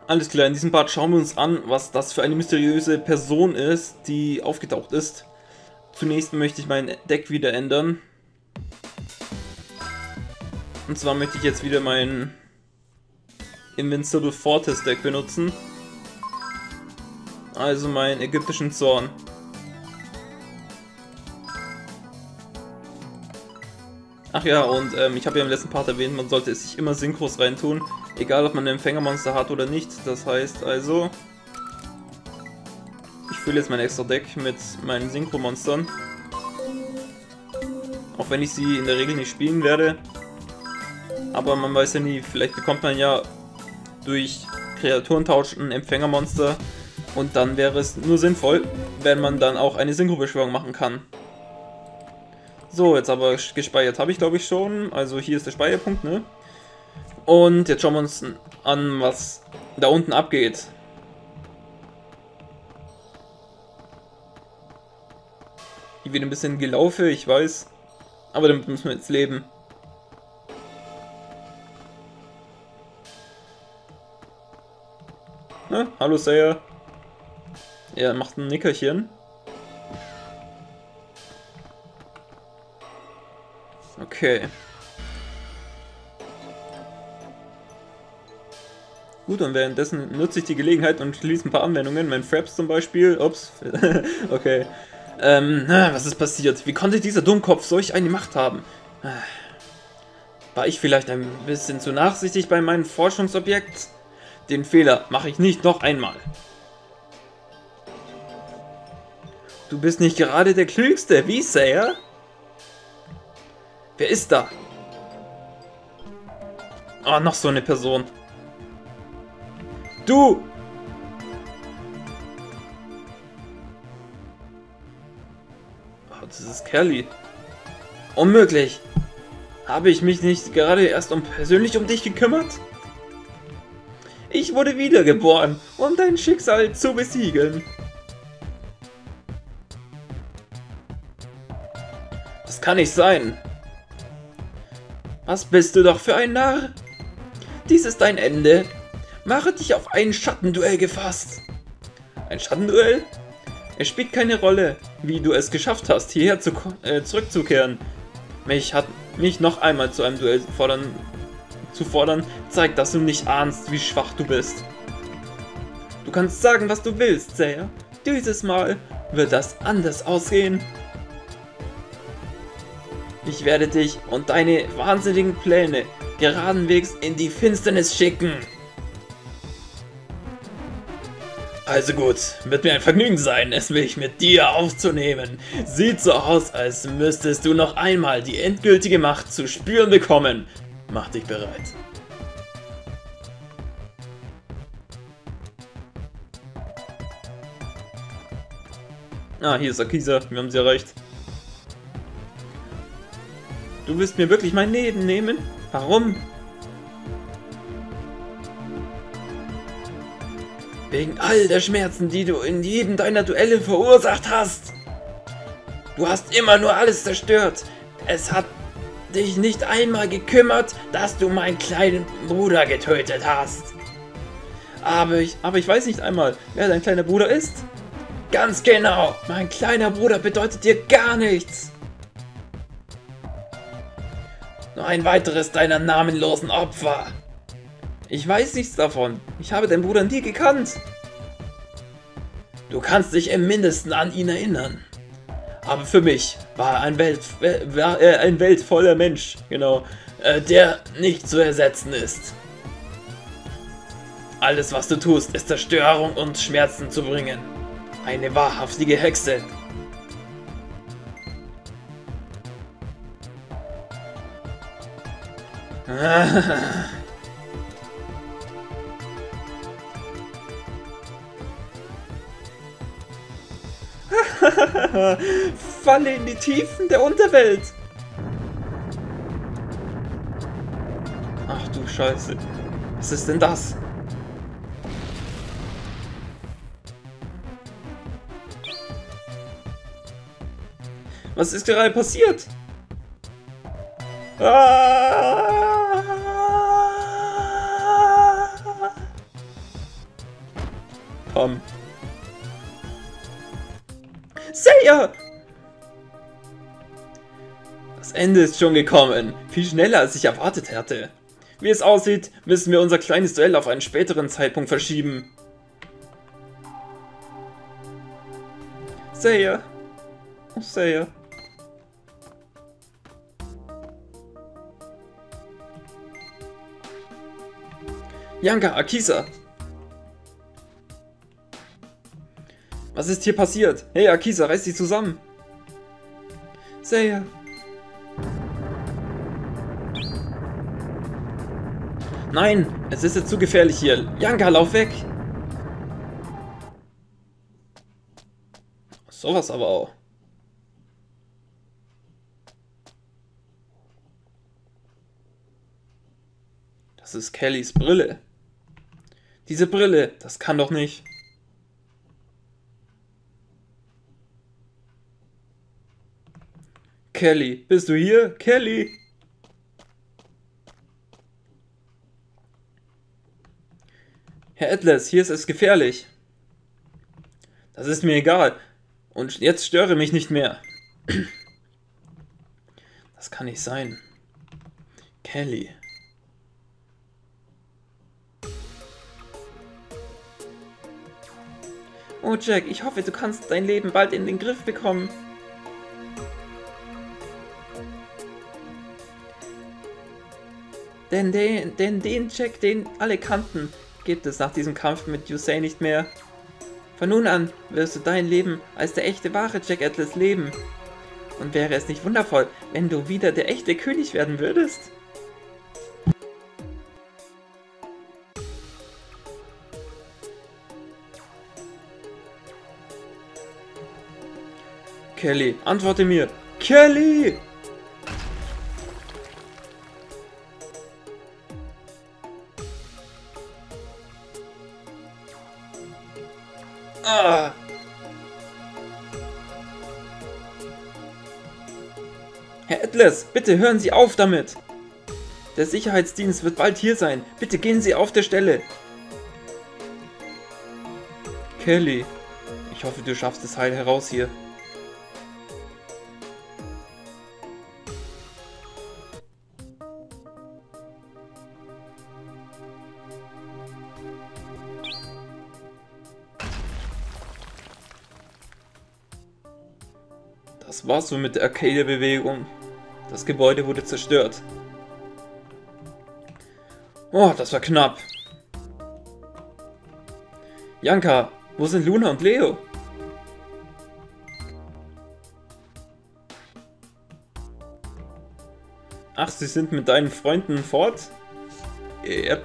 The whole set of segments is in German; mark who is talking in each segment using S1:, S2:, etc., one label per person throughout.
S1: Alles klar, in diesem Part schauen wir uns an, was das für eine mysteriöse Person ist, die aufgetaucht ist. Zunächst möchte ich mein Deck wieder ändern. Und zwar möchte ich jetzt wieder mein Invincible Fortress Deck benutzen. Also meinen ägyptischen Zorn. Ach ja, und ich habe ja im letzten Part erwähnt, man sollte es sich immer Synchros reintun, egal ob man ein Empfängermonster hat oder nicht. Das heißt also, ich fülle jetzt mein extra Deck mit meinen Synchro-Monstern. Auch wenn ich sie in der Regel nicht spielen werde. Aber man weiß ja nie, vielleicht bekommt man ja durch Kreaturentausch ein Empfängermonster. Und dann wäre es nur sinnvoll, wenn man dann auch eine Synchro-Beschwörung machen kann. So, jetzt aber gespeichert habe ich glaube ich schon. Also hier ist der Speicherpunkt, ne? Und jetzt schauen wir uns an, was da unten abgeht. Hier wird ein bisschen Gelaufe, ich weiß. Aber damit müssen wir jetzt leben. Na, hallo Sayer. Er macht ein Nickerchen. Okay. Gut, und währenddessen nutze ich die Gelegenheit und schließe ein paar Anwendungen. Mein Fraps zum Beispiel. Ups. Okay. Was ist passiert? Wie konnte dieser Dummkopf solch eine Macht haben? War ich vielleicht ein bisschen zu nachsichtig bei meinem Forschungsobjekt? Den Fehler mache ich nicht noch einmal. Du bist nicht gerade der Klügste, wie, Sayer? Wer ist da? Ah, noch so eine Person. Du! Oh, das ist Kelly. Unmöglich. Habe ich mich nicht gerade erst persönlich um dich gekümmert? Ich wurde wiedergeboren, um dein Schicksal zu besiegen. Das kann nicht sein. Was bist du doch für ein Narr? Dies ist dein Ende. Mache dich auf ein Schattenduell gefasst. Ein Schattenduell? Es spielt keine Rolle, wie du es geschafft hast, hierher zurückzukehren. Mich noch einmal zu einem Duell zu fordern, zeigt, dass du nicht ahnst, wie schwach du bist. Du kannst sagen, was du willst, Sayer. Dieses Mal wird das anders ausgehen. Ich werde dich und deine wahnsinnigen Pläne geradenwegs in die Finsternis schicken. Also gut, wird mir ein Vergnügen sein, es mich mit dir aufzunehmen. Sieht so aus, als müsstest du noch einmal die endgültige Macht zu spüren bekommen. Mach dich bereit. Ah, hier ist Akisa, wir haben sie erreicht. Du willst mir wirklich mein Leben nehmen? Warum? Wegen all der Schmerzen, die du in jedem deiner Duelle verursacht hast. Du hast immer nur alles zerstört. Es hat dich nicht einmal gekümmert, dass du meinen kleinen Bruder getötet hast. Aber ich weiß nicht einmal, wer dein kleiner Bruder ist. Ganz genau, mein kleiner Bruder bedeutet dir gar nichts. Nur ein weiteres deiner namenlosen Opfer. Ich weiß nichts davon. Ich habe deinen Bruder nie gekannt. Du kannst dich im Mindesten an ihn erinnern. Aber für mich war er ein weltvoller Mensch, genau, der nicht zu ersetzen ist. Alles, was du tust, ist Zerstörung und Schmerzen zu bringen. Eine wahrhaftige Hexe. Falle in die Tiefen der Unterwelt. Ach du Scheiße. Was ist denn das? Was ist gerade passiert? Ah! bekommen. Seiya! Das Ende ist schon gekommen. Viel schneller, als ich erwartet hätte. Wie es aussieht, müssen wir unser kleines Duell auf einen späteren Zeitpunkt verschieben. Seiya. Oh, Seiya. Janka, Akisa. Was ist hier passiert? Hey, Akisa, reiß dich zusammen. Seiya. Nein, es ist jetzt zu gefährlich hier. Janka, lauf weg. Sowas aber auch. Das ist Kellys Brille. Diese Brille, das kann doch nicht. Kelly, bist du hier? Kelly! Herr Atlas, hier ist es gefährlich. Das ist mir egal. Und jetzt störe mich nicht mehr. Das kann nicht sein. Kelly. Oh Jack, ich hoffe, du kannst dein Leben bald in den Griff bekommen. Denn den Jack, den alle kannten, gibt es nach diesem Kampf mit Yusei nicht mehr. Von nun an wirst du dein Leben als der echte wahre Jack Atlas leben. Und wäre es nicht wundervoll, wenn du wieder der echte König werden würdest? Kelly, antworte mir! Kelly! Ah! Herr Atlas, bitte hören Sie auf damit! Der Sicherheitsdienst wird bald hier sein. Bitte gehen Sie auf der Stelle. Kelly, ich hoffe, du schaffst es heil heraus hier. Das war's so mit der Arcade-Bewegung. Das Gebäude wurde zerstört. Oh, das war knapp. Janka, wo sind Luna und Leo? Ach, sie sind mit deinen Freunden fort? Yep.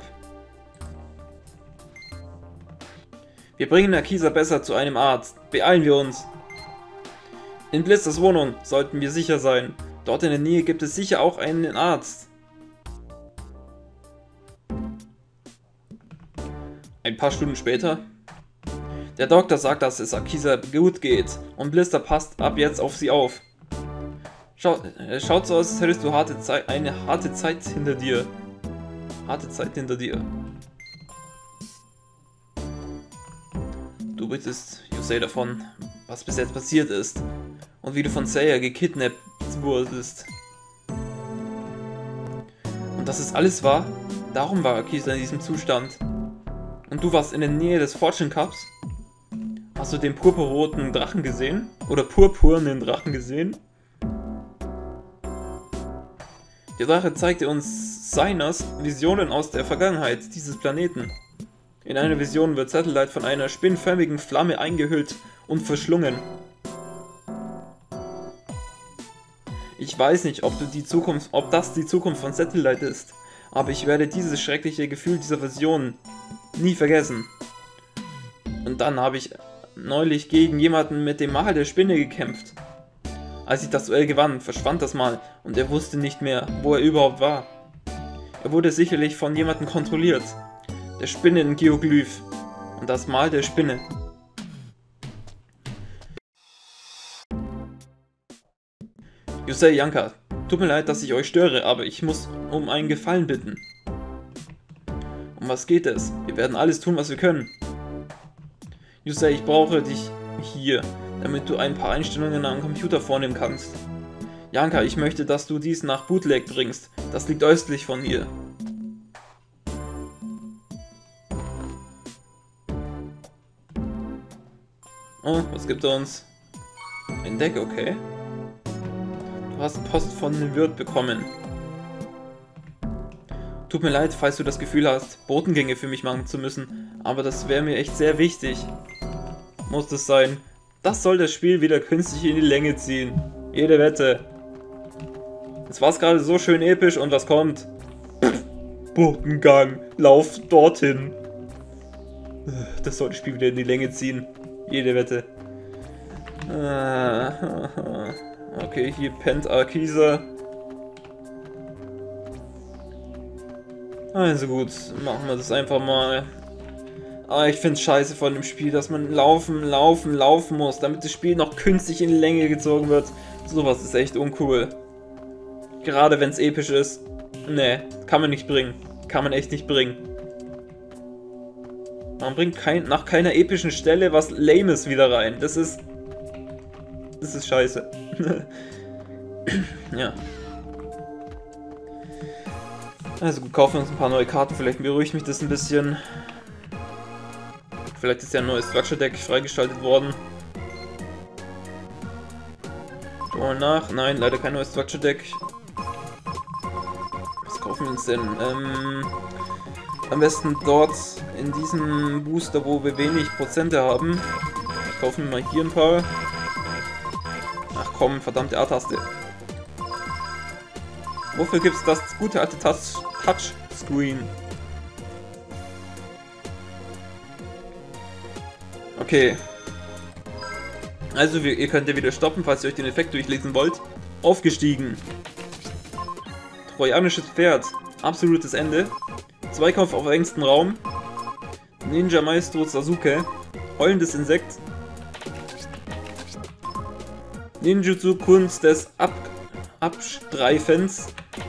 S1: Wir bringen Akisa besser zu einem Arzt. Beeilen wir uns. In Blisters Wohnung sollten wir sicher sein. Dort in der Nähe gibt es sicher auch einen Arzt. Ein paar Stunden später. Der Doktor sagt, dass es Akisa gut geht und Blister passt ab jetzt auf sie auf. Schaut so aus, als hättest du eine harte Zeit hinter dir. Harte Zeit hinter dir. Du berichtest Yusei davon, was bis jetzt passiert ist und wie du von Seiya gekidnappt wurdest. Und dass es alles war, darum war Akisa in diesem Zustand. Und du warst in der Nähe des Fortune Cups? Hast du den purpurroten Drachen gesehen? Oder purpurnen Drachen gesehen? Der Drache zeigte uns Sainas Visionen aus der Vergangenheit dieses Planeten. In einer Vision wird Satellite von einer spinnförmigen Flamme eingehüllt und verschlungen. Ich weiß nicht, ob das die Zukunft von Satellite ist, aber ich werde dieses schreckliche Gefühl dieser Vision nie vergessen. Und dann habe ich neulich gegen jemanden mit dem Mal der Spinne gekämpft. Als ich das Duell gewann, verschwand das Mal und er wusste nicht mehr, wo er überhaupt war. Er wurde sicherlich von jemandem kontrolliert. Der Spinnen-Geoglyph und das Mal der Spinne. Yusei, Janka, tut mir leid, dass ich euch störe, aber ich muss um einen Gefallen bitten. Um was geht es? Wir werden alles tun, was wir können. Yusei, ich brauche dich hier, damit du ein paar Einstellungen am Computer vornehmen kannst. Janka, ich möchte, dass du dies nach Bootleg bringst. Das liegt östlich von hier. Oh, was gibt er uns? Ein Deck, okay. Du hast Post von dem Wirt bekommen. Tut mir leid, falls du das Gefühl hast, Botengänge für mich machen zu müssen, aber das wäre mir echt sehr wichtig. Muss es sein. Das soll das Spiel wieder künstlich in die Länge ziehen. Jede Wette. Jetzt war es gerade so schön episch und was kommt? Botengang, lauf dorthin. Das soll das Spiel wieder in die Länge ziehen. Jede Wette. Okay, hier pennt Arkisa. Also gut, machen wir das einfach mal. Aber ich finde es scheiße von dem Spiel, dass man laufen muss, damit das Spiel noch künstlich in die Länge gezogen wird. Sowas ist echt uncool. Gerade wenn es episch ist. Nee, kann man nicht bringen. Kann man echt nicht bringen. Man bringt nach keiner epischen Stelle was Lames wieder rein. Das ist scheiße. Ja. Also gut, kaufen wir uns ein paar neue Karten. Vielleicht beruhigt mich das ein bisschen. Vielleicht ist ja ein neues Structure Deck freigeschaltet worden. Schauen wir mal nach. Nein, leider kein neues Structure Deck. Was kaufen wir uns denn? Am besten dort in diesem Booster, wo wir wenig Prozente haben. Kaufen wir mal hier ein paar. Ach komm, verdammte A-Taste. Wofür gibt es das gute alte Touchscreen? Okay. Also ihr könnt ja wieder stoppen, falls ihr euch den Effekt durchlesen wollt. Aufgestiegen. Trojanisches Pferd. Absolutes Ende. Zweikampf auf engstem Raum. Ninja Maestro Sasuke. Heulendes Insekt. Ninjutsu Kunst des Abstreifens.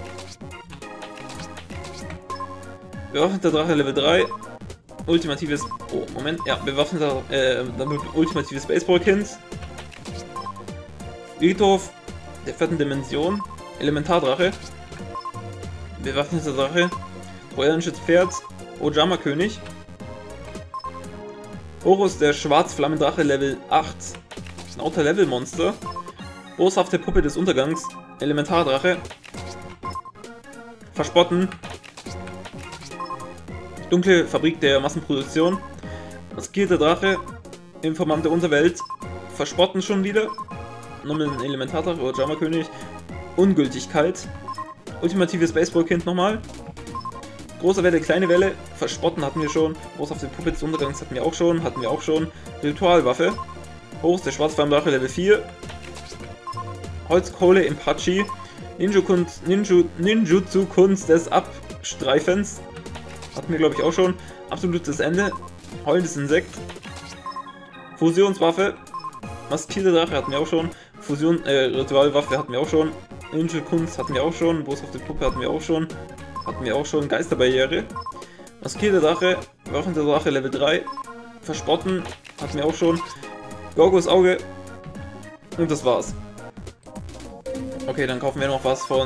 S1: Bewaffneter Drache Level 3. Ultimatives. Oh, Moment. Ja, bewaffneter. Ultimatives Baseballkind. Friedhof der 4. Dimension. Elementardrache. Bewaffneter Drache. Trojanisches Pferd. Ojama König. Horus der Schwarzflammendrache Level 8. Ein Outer Level Monster. Boshafte Puppe des Untergangs. Elementardrache. Verspotten. Dunkle Fabrik der Massenproduktion. Maskierter Drache. Informant der Unterwelt. Verspotten schon wieder. Nochmal ein Elementardrache oder Jammerkönig. Ungültigkeit. Ultimatives Baseballkind nochmal. Große Welle, kleine Welle. Verspotten hatten wir schon. Boshafte Puppe des Untergangs hatten wir auch schon. Ritualwaffe. Horus der Schwarzflammendrache Level 4. Holzkohle im Pachi. Ninjutsu Kunst des Abstreifens. Hatten wir glaube ich auch schon. Absolutes Ende. Heulendes Insekt. Fusionswaffe. Maskierte Drache hatten wir auch schon. Ritualwaffe hatten wir auch schon. Ninja Kunst hatten wir auch schon. Boshafte Puppe hatten wir auch schon. Geisterbarriere. Maskierte Drache. Bewaffnete Drache Level 3. Verspotten hatten wir auch schon. Gorgos Auge. Und das war's. Okay, dann kaufen wir noch was von...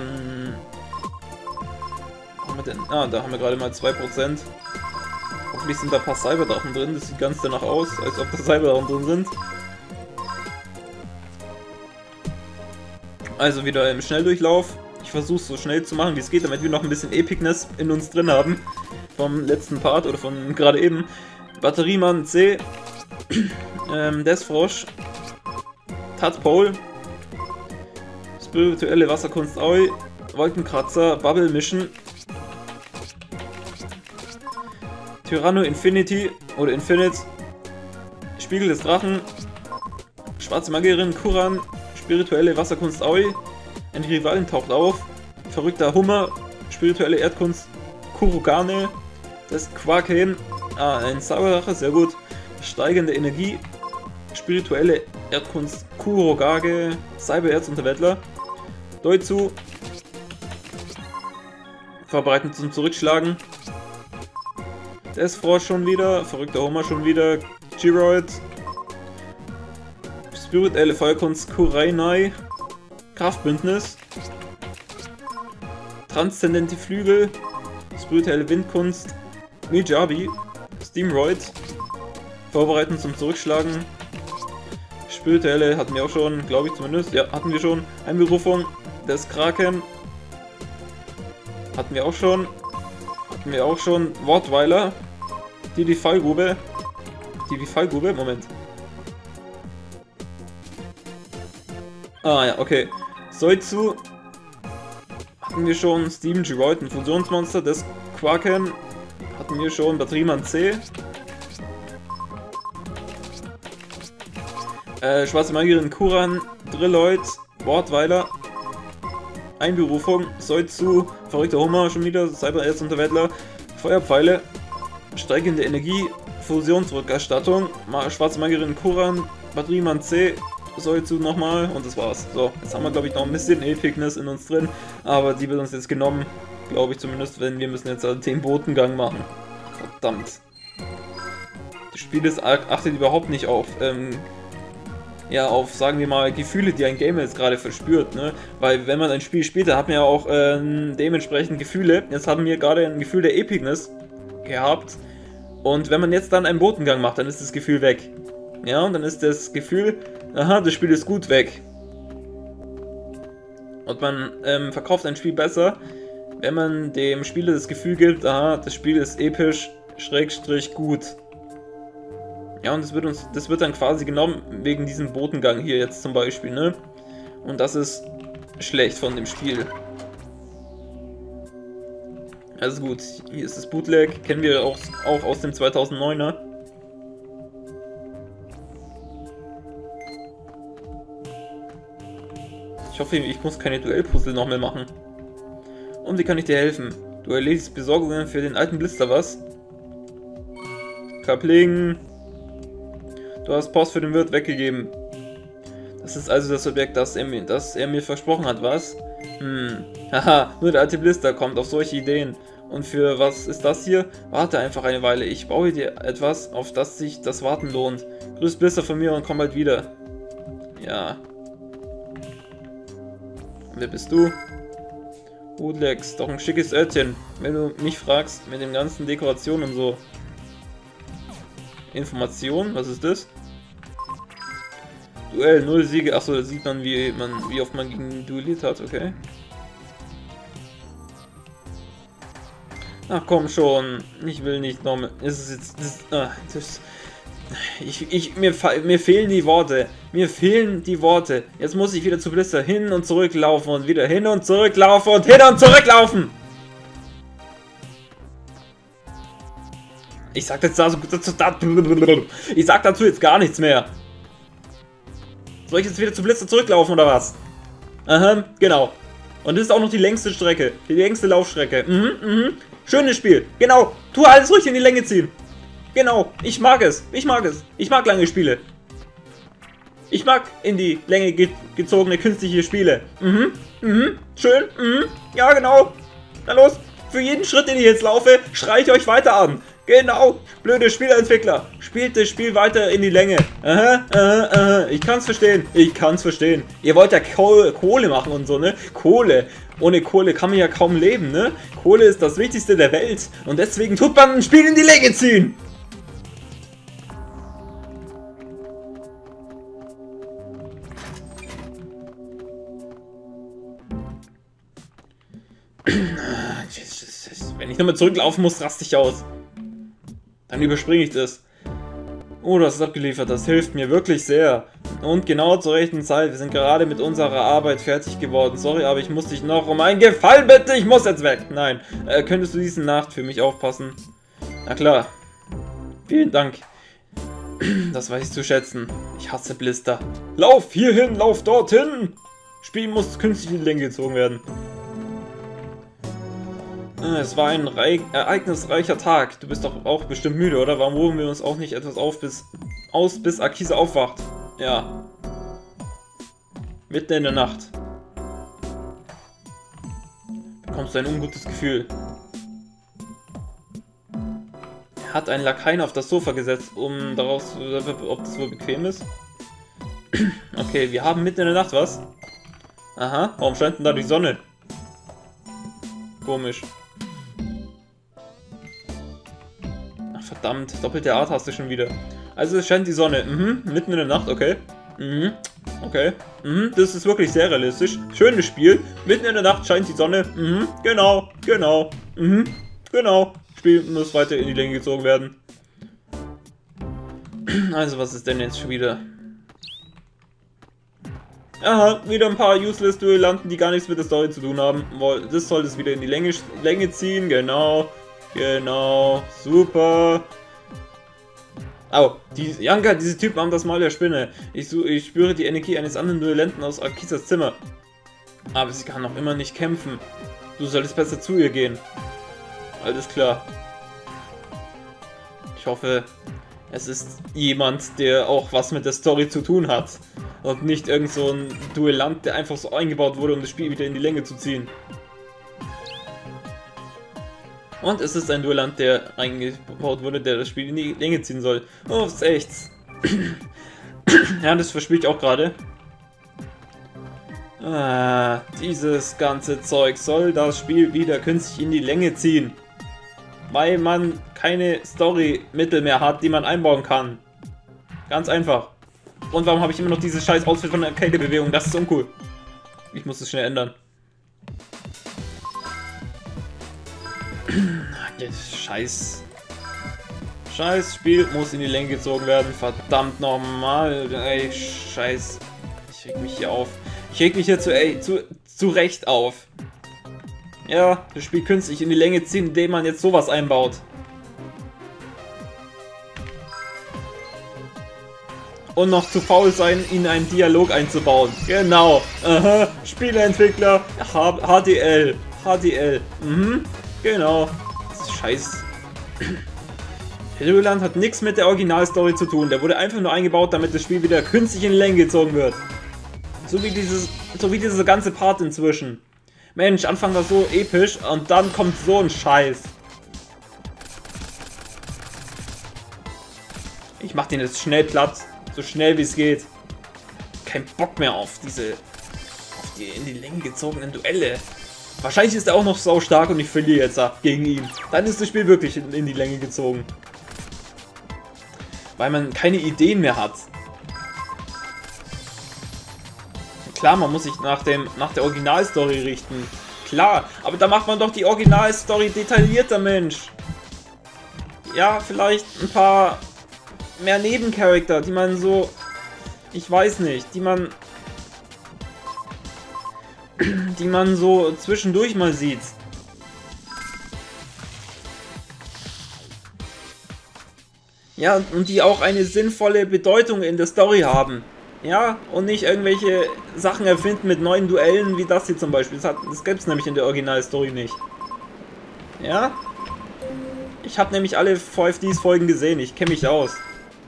S1: Was haben wir denn? Ah, da haben wir gerade mal 2%. Hoffentlich sind da ein paar Cyberdrachen drin. Das sieht ganz danach aus, als ob da Cyberdrachen drin sind. Also wieder im Schnelldurchlauf. Ich versuche es so schnell zu machen, wie es geht, damit wir noch ein bisschen Epicness in uns drin haben. Vom letzten Part oder von gerade eben. Batteriemann C. Deathfrosch. Tadpole. Spirituelle Wasserkunst Aoi. Wolkenkratzer. Bubble Mission. Tyranno Infinity oder Infinite. Spiegel des Drachen. Schwarze Magierin Kuran. Spirituelle Wasserkunst Aoi. Ein Rivalin taucht auf. Verrückter Hummer. Spirituelle Erdkunst Kurugane. Das Quaken. Ein Zauberdrache, sehr gut. Steigende Energie. Spirituelle Erdkunst Kurogage. Cybererzunterwäldler. Doitsu. Verbreiten zum Zurückschlagen. Deathfrost schon wieder, verrückter Homer schon wieder, Giroid, spirituelle Feuerkunst Kurainai, Kraftbündnis, transzendente Flügel, spirituelle Windkunst, Mijabi, Steamroid, Vorbereiten zum Zurückschlagen, spirituelle hatten wir auch schon, glaube ich zumindest, ja, hatten wir schon, Einberufung des Kraken, hatten wir auch schon, Wortweiler, die Fallgrube, Moment. Ah ja, okay. Soizu hatten wir schon, Steam Giroid, ein Fusionsmonster, das Quaken hatten wir schon, Batteriemann C. Schwarze Magierin Kuran, Drilloid, Wortweiler, Einberufung, Soizu, verrückter Homer schon wieder, Cyber-Ace Unterwettler, Feuerpfeile, steigende Energie, Fusionsrückerstattung, Schwarze Magierin Kuran, Batteriemann C, Soizu nochmal und das war's. So, jetzt haben wir glaube ich noch ein bisschen Epicness in uns drin, aber die wird uns jetzt genommen, glaube ich zumindest, wenn wir müssen jetzt den Botengang machen. Verdammt. Das Spiel achtet überhaupt nicht auf, ja, auf, sagen wir mal, Gefühle, die ein Gamer jetzt gerade verspürt, ne? Weil wenn man ein Spiel spielt, da hat man ja auch dementsprechend Gefühle. Jetzt haben wir gerade ein Gefühl der Epicness gehabt. Und wenn man jetzt dann einen Botengang macht, dann ist das Gefühl weg. Ja, und dann ist das Gefühl, aha, das Spiel ist gut, weg. Und man verkauft ein Spiel besser, wenn man dem Spieler das Gefühl gibt, aha, das Spiel ist episch, / gut. Ja, und das wird dann quasi genommen wegen diesem Botengang hier jetzt zum Beispiel, ne? Und das ist schlecht von dem Spiel. Also gut, hier ist das Bootleg, kennen wir auch aus dem 2009er. Ich hoffe, ich muss keine Duellpuzzle noch mehr machen. Und wie kann ich dir helfen? Du erledigst Besorgungen für den alten Blister, was? Kapling. Du hast Post für den Wirt weggegeben. Das ist also das Objekt, das er mir versprochen hat, was? Haha, nur der alte Blister kommt auf solche Ideen. Und für was ist das hier? Warte einfach eine Weile, ich baue dir etwas, auf das sich das Warten lohnt. Grüß Blister von mir und komm bald wieder. Ja. Wer bist du? Woodlex, doch ein schickes Örtchen, wenn du mich fragst, mit den ganzen Dekorationen und so. Information, was ist das? Duell, 0 Siege, achso, da sieht man, wie oft man gegen duelliert hat, okay. Ach komm schon, ich will nicht noch mehr. Ist es jetzt. Mir fehlen die Worte. Mir fehlen die Worte. Jetzt muss ich wieder zu Blister hin und zurück laufen und wieder hin und zurück laufen und hin und zurück laufen. Ich sag dazu jetzt gar nichts mehr. Soll ich jetzt wieder zu Blister zurücklaufen oder was? Aha, genau. Und das ist auch noch die längste Strecke. Die längste Laufstrecke. Schönes Spiel. Genau. Tu alles ruhig in die Länge ziehen. Genau. Ich mag es. Ich mag es. Ich mag lange Spiele. Ich mag in die Länge gezogene künstliche Spiele. Schön. Ja, genau. Na los. Für jeden Schritt, den ich jetzt laufe, schreie ich euch weiter an. Genau. Blöde Spieleentwickler. Spielt das Spiel weiter in die Länge. Ich kann's verstehen. Ich kann's verstehen. Ihr wollt ja Kohle machen und so, ne? Kohle. Ohne Kohle kann man ja kaum leben, ne? Kohle ist das Wichtigste der Welt. Und deswegen tut man ein Spiel in die Länge ziehen. Wenn ich nochmal zurücklaufen muss, raste ich aus. Dann überspringe ich das. Oh, du hast es abgeliefert. Das hilft mir wirklich sehr. Und genau zur rechten Zeit. Wir sind gerade mit unserer Arbeit fertig geworden. Sorry, aber ich muss dich noch um einen Gefallen bitten. Ich muss jetzt weg. Nein. Könntest du diese Nacht für mich aufpassen? Na klar. Vielen Dank. Das weiß ich zu schätzen. Ich hasse Blister. Lauf hierhin, lauf dorthin. Spiel muss künstlich in die Länge gezogen werden. Es war ein ereignisreicher Tag. Du bist doch auch bestimmt müde, oder? Warum ruhen wir uns auch nicht etwas bis Akisa aufwacht? Ja. Mitten in der Nacht. Bekommst du ein ungutes Gefühl. hat einen Lakaien auf das Sofa gesetzt, um daraus zu ob das wohl bequem ist. Okay, wir haben mitten in der Nacht was. Aha, warum scheint denn da die Sonne? Komisch. Ach verdammt, doppelte A-Taste schon wieder. Also es scheint die Sonne. Mitten in der Nacht, okay. Okay. Das ist wirklich sehr realistisch. Schönes Spiel. Mitten in der Nacht scheint die Sonne. Genau. Genau. Spiel muss weiter in die Länge gezogen werden. Also, was ist denn jetzt schon wieder? Aha, wieder ein paar useless Duellanten, die gar nichts mit der Story zu tun haben. Das soll es wieder in die Länge ziehen. Genau. Super. Oh, Janka, diese Typen haben das Mal der Spinne. Ich spüre die Energie eines anderen Duellanten aus Akisas Zimmer. Aber sie kann noch immer nicht kämpfen. Du solltest besser zu ihr gehen. Alles klar. Ich hoffe, es ist jemand, der auch was mit der Story zu tun hat. Und nicht irgend so ein Duellant, der einfach so eingebaut wurde, um das Spiel wieder in die Länge zu ziehen. Und es ist ein Duellant, der eingebaut wurde, der das Spiel in die Länge ziehen soll. Oh, ist echt. Ja, das verspiele ich auch gerade. Dieses ganze Zeug soll das Spiel wieder künstlich in die Länge ziehen. Weil man keine Story-Mittel mehr hat, die man einbauen kann. Ganz einfach. Und warum habe ich immer noch dieses scheiß Outfit von der Arcade-Bewegung? Das ist uncool. Ich muss es schnell ändern. Scheiß Spiel muss in die Länge gezogen werden. Verdammt nochmal. Ey, scheiß. Ich reg mich hier auf. Ich reg mich hier zu Recht auf. Ja, das Spiel künstlich in die Länge ziehen, indem man jetzt sowas einbaut. Und noch zu faul sein, in einen Dialog einzubauen. Genau. Aha. Spieleentwickler. HDL. Genau. Scheiß. Duellant hat nichts mit der Originalstory zu tun. Der wurde einfach nur eingebaut, damit das Spiel wieder künstlich in die Länge gezogen wird. So wie diese ganze Part inzwischen. Mensch, Anfang war so episch und dann kommt so ein Scheiß. Ich mach den jetzt schnell platt. So schnell wie es geht. Kein Bock mehr auf die in die Länge gezogenen Duelle. Wahrscheinlich ist er auch noch sau stark und ich verliere jetzt gegen ihn. Dann ist das Spiel wirklich in die Länge gezogen. Weil man keine Ideen mehr hat. Klar, man muss sich nach der Originalstory richten. Klar, aber da macht man doch die Originalstory detaillierter, Mensch. Ja, vielleicht ein paar mehr Nebencharakter, die man so... Ich weiß nicht, die man so zwischendurch mal sieht. Ja, und die auch eine sinnvolle Bedeutung in der Story haben. Ja, und nicht irgendwelche Sachen erfinden mit neuen Duellen, wie das hier zum Beispiel. Das gäbe es nämlich in der Originalstory nicht. Ja? Ich habe nämlich alle VFDs-Folgen gesehen, ich kenne mich aus.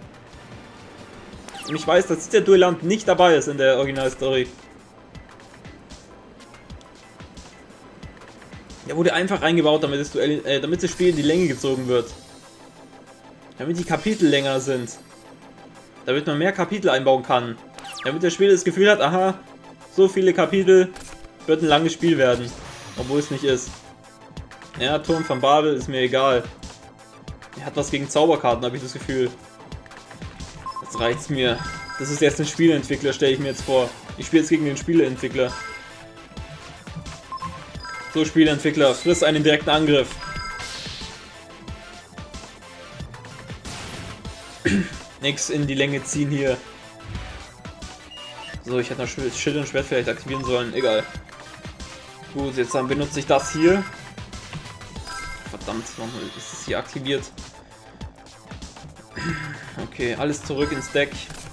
S1: Und ich weiß, dass der Duellant nicht dabei ist in der Originalstory. Der wurde einfach eingebaut, damit das Spiel in die Länge gezogen wird. Damit die Kapitel länger sind. Damit man mehr Kapitel einbauen kann. Damit das Spiel das Gefühl hat, aha, so viele Kapitel, wird ein langes Spiel werden. Obwohl es nicht ist. Ja, Turm von Babel ist mir egal. Er hat was gegen Zauberkarten, habe ich das Gefühl. Das reizt mir. Das ist jetzt ein Spieleentwickler, stelle ich mir jetzt vor. Ich spiele jetzt gegen den Spieleentwickler. So, Spieleentwickler, friss einen direkten Angriff. Nix in die Länge ziehen hier. So, ich hätte noch Schild und Schwert vielleicht aktivieren sollen. Egal. Gut, jetzt dann benutze ich das hier. Verdammt, warum ist es hier aktiviert? Okay, alles zurück ins Deck.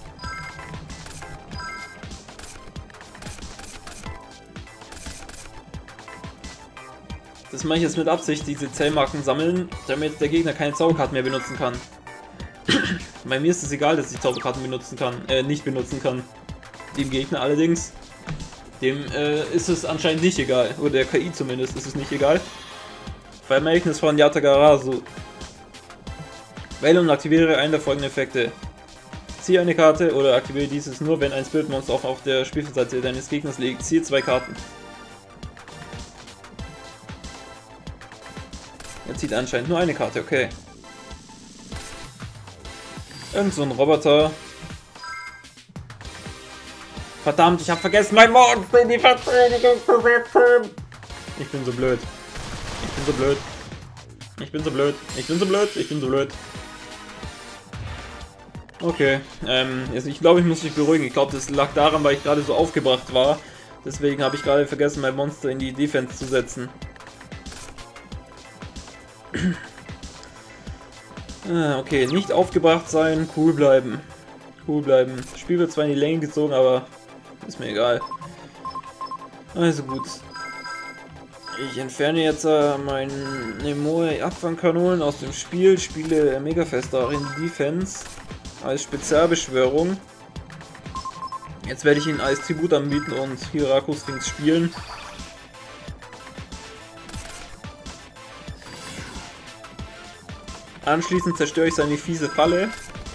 S1: Das mache ich jetzt mit Absicht, diese Zellmarken sammeln, damit der Gegner keine Zauberkarten mehr benutzen kann. Bei mir ist es egal, dass ich Zauberkarten nicht benutzen kann. Dem Gegner allerdings, dem ist es anscheinend nicht egal. Oder der KI zumindest ist es nicht egal. Vermächtnis von Yatagarasu. Wähle und aktiviere einen der folgenden Effekte. Ziehe eine Karte oder aktiviere dieses nur, wenn ein Spirit-Monster auch auf der Spielfeldseite deines Gegners liegt. Ziehe 2 Karten. Er zieht anscheinend nur eine Karte, okay. Irgend so ein Roboter. Verdammt, ich habe vergessen, mein Monster in die Verteidigung zu setzen. Ich bin so blöd. Ich bin so blöd. Ich bin so blöd. Ich bin so blöd. Ich bin so blöd. Okay, also ich glaube, ich muss mich beruhigen. Ich glaube, das lag daran, weil ich gerade so aufgebracht war. Deswegen habe ich gerade vergessen, mein Monster in die Defense zu setzen. Okay, nicht aufgebracht sein, cool bleiben. Cool bleiben. Das Spiel wird zwar in die Länge gezogen, aber ist mir egal. Also gut. Ich entferne jetzt meine Moe-Abfangkanonen aus dem Spiel, spiele Megafest darin Defense als Spezialbeschwörung. Jetzt werde ich ihn als Tribut anbieten und Hiraku Sphinx spielen. Anschließend zerstöre ich seine fiese Falle.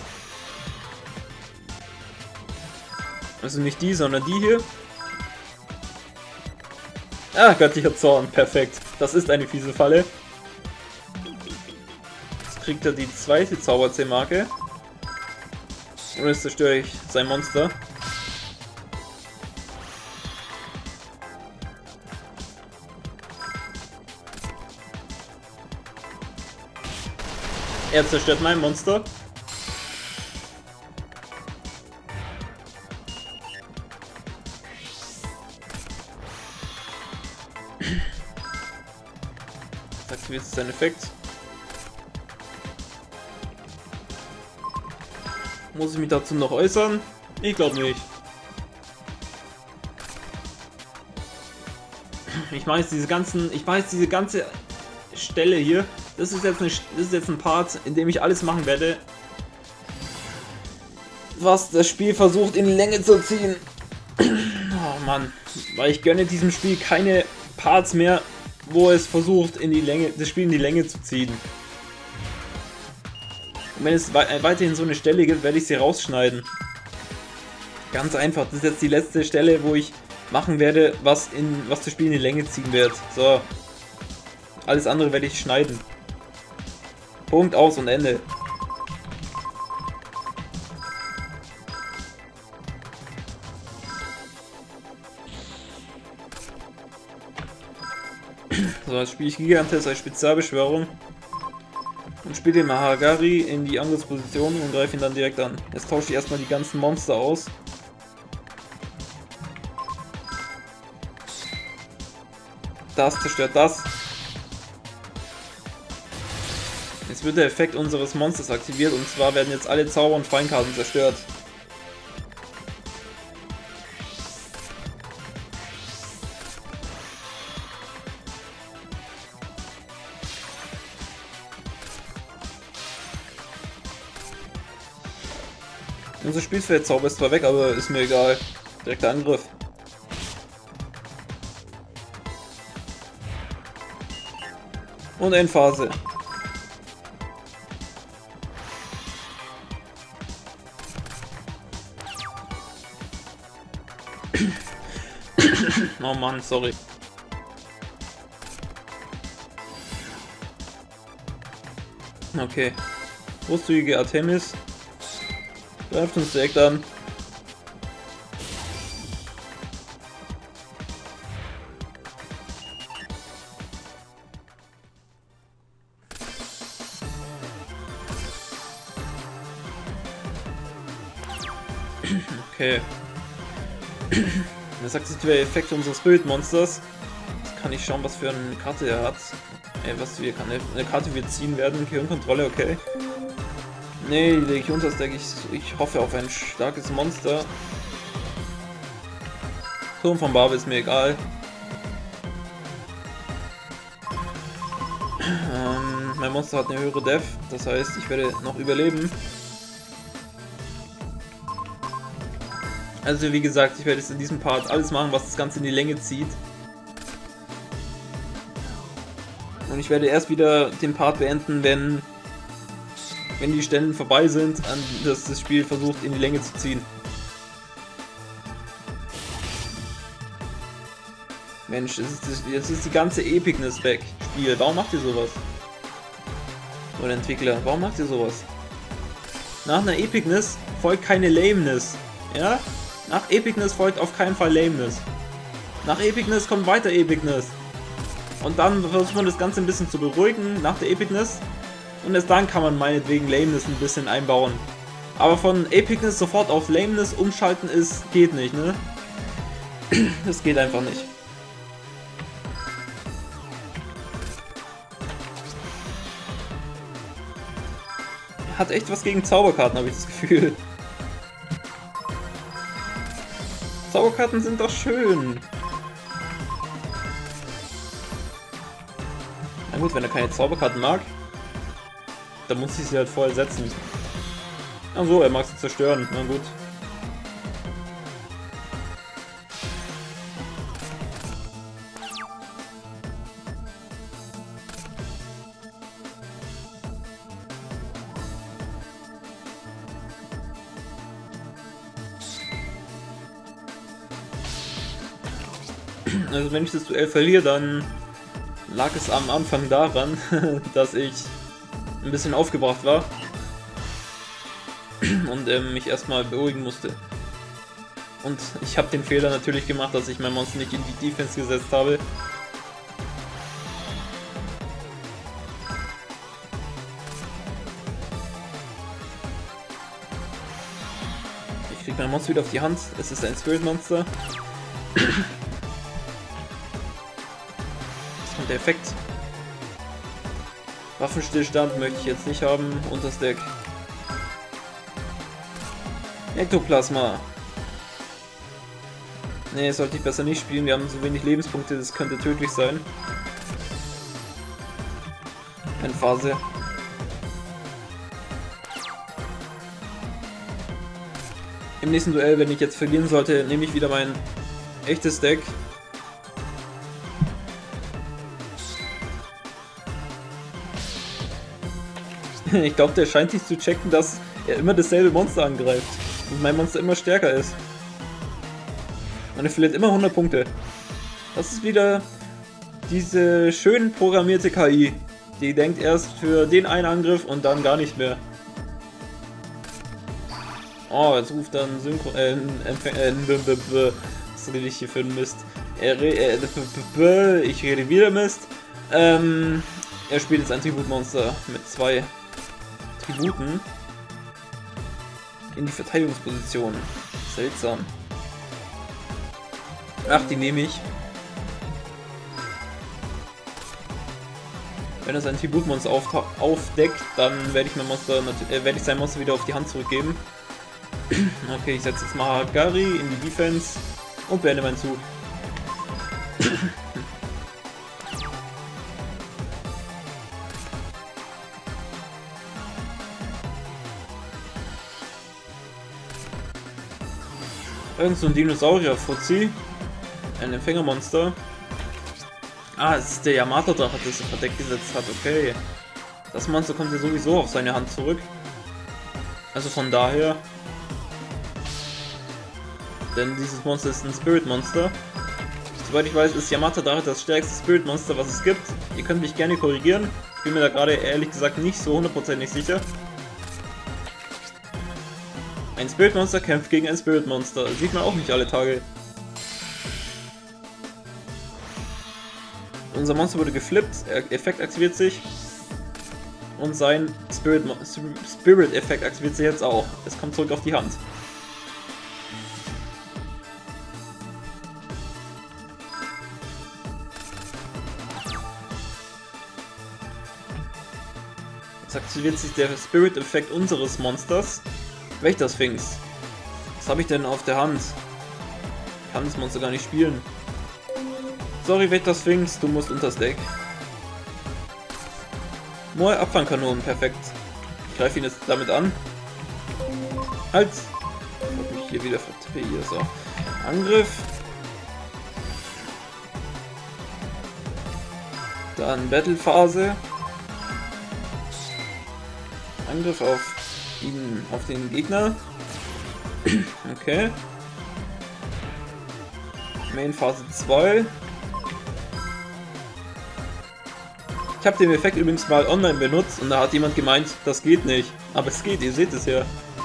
S1: Also nicht die, sondern die hier. Ah, göttlicher Zorn, perfekt. Das ist eine fiese Falle. Jetzt kriegt er die zweite Zauberzähmarke. Und jetzt zerstöre ich sein Monster. Er zerstört mein Monster. Jetzt aktiviert sein Effekt. Muss ich mich dazu noch äußern? Ich glaube nicht. Ich weiß diese ganze Stelle hier. Das ist jetzt ein Part, in dem ich alles machen werde, was das Spiel versucht in die Länge zu ziehen. Oh Mann, weil ich gönne diesem Spiel keine Parts mehr, wo es versucht, das Spiel in die Länge zu ziehen. Und wenn es weiterhin so eine Stelle gibt, werde ich sie rausschneiden. Ganz einfach, das ist jetzt die letzte Stelle, wo ich machen werde, was das Spiel in die Länge ziehen wird. So. Alles andere werde ich schneiden. Punkt, aus und Ende. So, jetzt spiele ich Gigantes als Spezialbeschwörung und spiele den Mahagari in die Angriffsposition und greife ihn dann direkt an. Jetzt tausche ich erstmal die ganzen Monster aus. Das zerstört das. Jetzt wird der Effekt unseres Monsters aktiviert und zwar werden jetzt alle Zauber und Feinkarten zerstört. Unser Spielfeldzauber ist zwar weg, aber ist mir egal. Direkter Angriff. Und Endphase. Oh Mann, sorry. Okay. Großzügige Artemis. Greift uns direkt an. Okay. Das aktiviert der Effekt unseres Bildmonsters. Jetzt kann ich schauen, was für eine Karte er hat. Eine Karte wir ziehen werden. Gehirnkontrolle, okay. Nee, die lege ich unter das Deck. Ich hoffe auf ein starkes Monster. Turm von Barbe ist mir egal. Mein Monster hat eine höhere Def, das heißt, ich werde noch überleben. Also wie gesagt, ich werde jetzt in diesem Part alles machen, was das Ganze in die Länge zieht. Und ich werde erst wieder den Part beenden, wenn wenn die Stellen vorbei sind, dass das Spiel versucht in die Länge zu ziehen. Mensch, jetzt ist die ganze Epicness weg. Spiel, warum macht ihr sowas? Oder Entwickler, warum macht ihr sowas? Nach einer Epicness folgt keine Lameness. Ja? Nach Epicness folgt auf keinen Fall Lameness. Nach Epicness kommt weiter Epicness. Und dann versucht man das Ganze ein bisschen zu beruhigen nach der Epicness. Und erst dann kann man meinetwegen Lameness ein bisschen einbauen. Aber von Epicness sofort auf Lameness umschalten geht nicht, ne? Das geht einfach nicht. Hat echt was gegen Zauberkarten, habe ich das Gefühl. Zauberkarten sind doch schön. Na gut, wenn er keine Zauberkarten mag, dann muss ich sie halt voll setzen. Ach so, er mag sie zerstören. Na gut. Also wenn ich das Duell verliere, dann lag es am Anfang daran, dass ich ein bisschen aufgebracht war und mich erstmal beruhigen musste. Und ich habe den Fehler natürlich gemacht, dass ich mein Monster nicht in die Defense gesetzt habe. Ich krieg mein Monster wieder auf die Hand. Es ist ein Spirit Monster. Der Effekt. Waffenstillstand möchte ich jetzt nicht haben. Unters Deck. Ektoplasma. Ne, sollte ich besser nicht spielen. Wir haben so wenig Lebenspunkte, das könnte tödlich sein. Endphase. Im nächsten Duell, wenn ich jetzt verlieren sollte, nehme ich wieder mein echtes Deck. Ich glaube, der scheint nicht zu checken, dass er immer dasselbe Monster angreift. Und mein Monster immer stärker ist. Und er verliert immer 100 Punkte. Das ist wieder diese schön programmierte KI. Die denkt erst für den einen Angriff und dann gar nicht mehr. Oh, jetzt ruft dann Synchro... was rede ich hier für ein Mist? Ich rede wieder Mist. Er spielt jetzt ein Tributmonster mit 2 Tributen in die Verteidigungsposition. Seltsam. Ach, die nehme ich. Wenn er sein Tributmonster aufdeckt, dann werde ich sein Monster wieder auf die Hand zurückgeben. Okay, ich setze jetzt Mahagari in die Defense und beende meinen Zug. Irgend so ein Dinosaurier-Fuzzi. Ein Empfängermonster. Ah, es ist der Yamato-Drache, das er verdeckt gesetzt hat, okay. Das Monster kommt ja sowieso auf seine Hand zurück. Also von daher. Denn dieses Monster ist ein Spirit-Monster. Soweit ich weiß, ist Yamato-Drache das stärkste Spirit-Monster, was es gibt. Ihr könnt mich gerne korrigieren. Ich bin mir da gerade ehrlich gesagt nicht so hundertprozentig sicher. Ein Spirit-Monster kämpft gegen ein Spirit-Monster. Sieht man auch nicht alle Tage. Unser Monster wurde geflippt, Effekt aktiviert sich. Und sein Spirit-Effekt aktiviert sich jetzt auch. Es kommt zurück auf die Hand. Jetzt aktiviert sich der Spirit-Effekt unseres Monsters. Wächter-Sphinx. Was habe ich denn auf der Hand? Ich kann das Monster gar nicht spielen. Sorry, Wächter-Sphinx, du musst unters Deck. Moai Abfangkanonen, perfekt. Ich greife ihn jetzt damit an. Halt! Ich hab mich hier wieder vertippe. Hier so. Angriff. Dann Battle-Phase. Angriff auf ihn, auf den Gegner. Okay. Main Phase 2. Ich habe den Effekt übrigens mal online benutzt und da hat jemand gemeint, das geht nicht. Aber es geht, ihr seht es ja.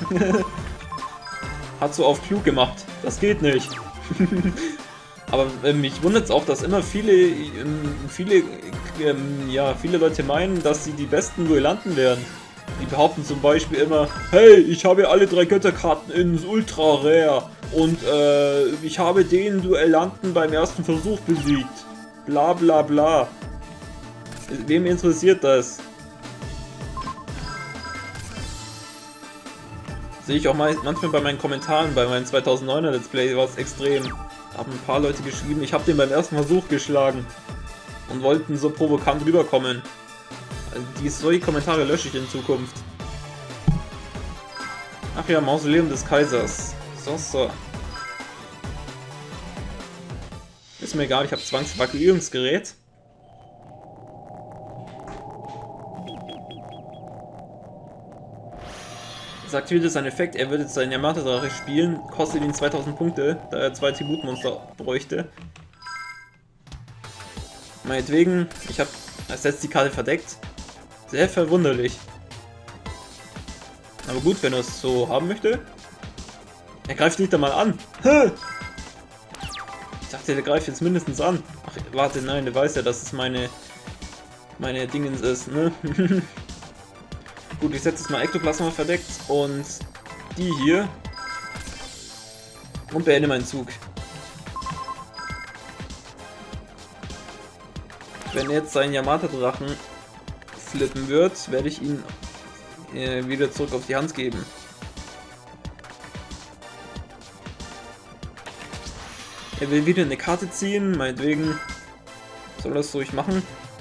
S1: Hat so auf klug gemacht. Das geht nicht. Aber mich wundert es auch, dass immer viele Leute meinen, dass sie die besten Duellanten wären. Die behaupten zum Beispiel immer, hey, ich habe alle 3 Götterkarten ins Ultra Rare und ich habe den Duellanten beim ersten Versuch besiegt. Bla bla bla. Wem interessiert das? Sehe ich auch manchmal bei meinen Kommentaren, bei meinen 2009er Let's Play war es extrem. Da haben ein paar Leute geschrieben, ich habe den beim ersten Versuch geschlagen und wollten so provokant rüberkommen. Also solche Kommentare lösche ich in Zukunft. Ach ja, Mausoleum des Kaisers. So. Ist mir egal, ich habe Zwangsevakuierungsgerät. Sagt wieder sein Effekt, er würde seinen Yamato-Drache spielen, kostet ihn 2000 Punkte, da er 2 Tributmonster bräuchte. Meinetwegen, ich habe als letztes die Karte verdeckt. Sehr verwunderlich. Aber gut, wenn er es so haben möchte. Er greift nicht einmal an. Ich dachte, der greift jetzt mindestens an. Ach, warte, nein, der weiß ja, dass es meine Dingens ist, ne? Gut, ich setze jetzt mal Ektoplasma verdeckt und die hier und beende meinen Zug. Wenn jetzt sein Yamato-Drachen flippen wird, werde ich ihn wieder zurück auf die Hand geben. Er will wieder eine Karte ziehen, meinetwegen soll das ruhig machen.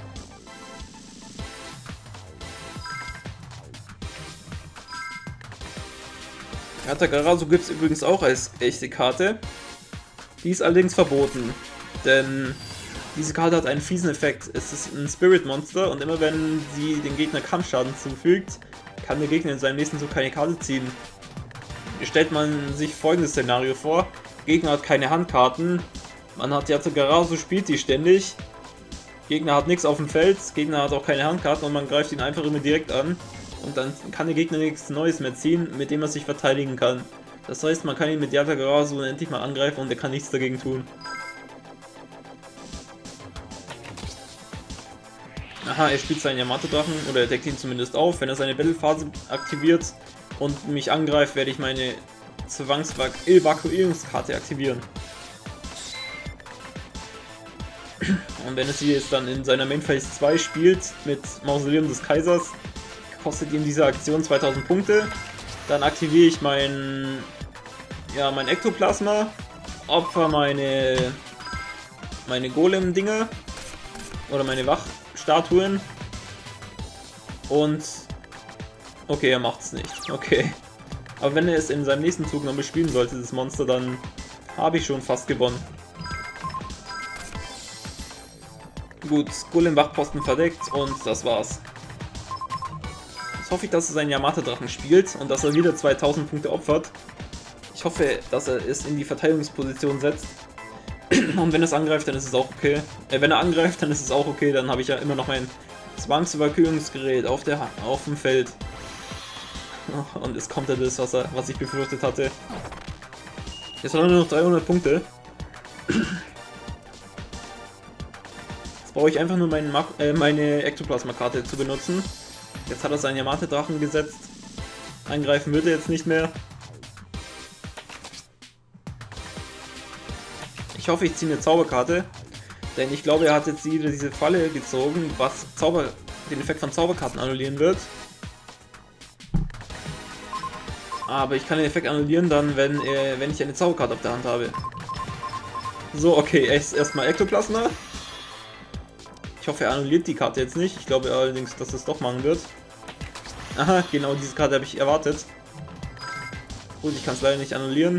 S1: Yatagarasu gibt es übrigens auch als echte Karte. Die ist allerdings verboten, denn diese Karte hat einen fiesen Effekt. Es ist ein Spirit-Monster und immer wenn sie den Gegner Kampfschaden zufügt, kann der Gegner in seinem nächsten Zug keine Karte ziehen. Hier stellt man sich folgendes Szenario vor. Der Gegner hat keine Handkarten, man hat Yatagarasu, spielt die ständig. Gegner hat nichts auf dem Feld, Gegner hat auch keine Handkarten und man greift ihn einfach immer direkt an. Und dann kann der Gegner nichts Neues mehr ziehen, mit dem er sich verteidigen kann. Das heißt, man kann ihn mit Yatagarasu endlich mal angreifen und er kann nichts dagegen tun. Aha, er spielt seinen Yamato-Drachen, oder er deckt ihn zumindest auf. Wenn er seine Battle-Phase aktiviert und mich angreift, werde ich meine Zwangsevakuierungskarte aktivieren. Und wenn es sie jetzt dann in seiner Main Phase 2 spielt, mit Mausoleum des Kaisers, kostet ihm diese Aktion 2000 Punkte. Dann aktiviere ich mein Ektoplasma, opfer meine Golem-Dinger oder meine Wachstatuen und okay, er macht es nicht. Okay. Aber wenn er es in seinem nächsten Zug noch bespielen sollte, das Monster, dann habe ich schon fast gewonnen. Gut, Golem-Wachposten verdeckt und das war's. Jetzt hoffe ich, dass er seinen Yamato-Drachen spielt und dass er wieder 2000 Punkte opfert. Ich hoffe, dass er es in die Verteidigungsposition setzt. Und wenn er es angreift, dann ist es auch okay. Wenn er angreift, dann ist es auch okay. Dann habe ich ja immer noch mein Zwangsevakuierungsgerät auf dem Feld. Und es kommt ja das, was ich befürchtet hatte. Jetzt haben wir nur noch 300 Punkte. Jetzt brauche ich einfach nur meine Ektoplasma-Karte zu benutzen. Jetzt hat er seinen Yamato-Drachen gesetzt. Angreifen wird er jetzt nicht mehr. Ich hoffe, ich ziehe eine Zauberkarte. Denn ich glaube, er hat jetzt wieder diese Falle gezogen, was den Effekt von Zauberkarten annullieren wird. Aber ich kann den Effekt annullieren dann, wenn ich eine Zauberkarte auf der Hand habe. So, okay, erstmal Ektoplasma. Ich hoffe, er annulliert die Karte jetzt nicht. Ich glaube allerdings, dass es doch machen wird. Aha, genau diese Karte habe ich erwartet. Gut, ich kann es leider nicht annullieren.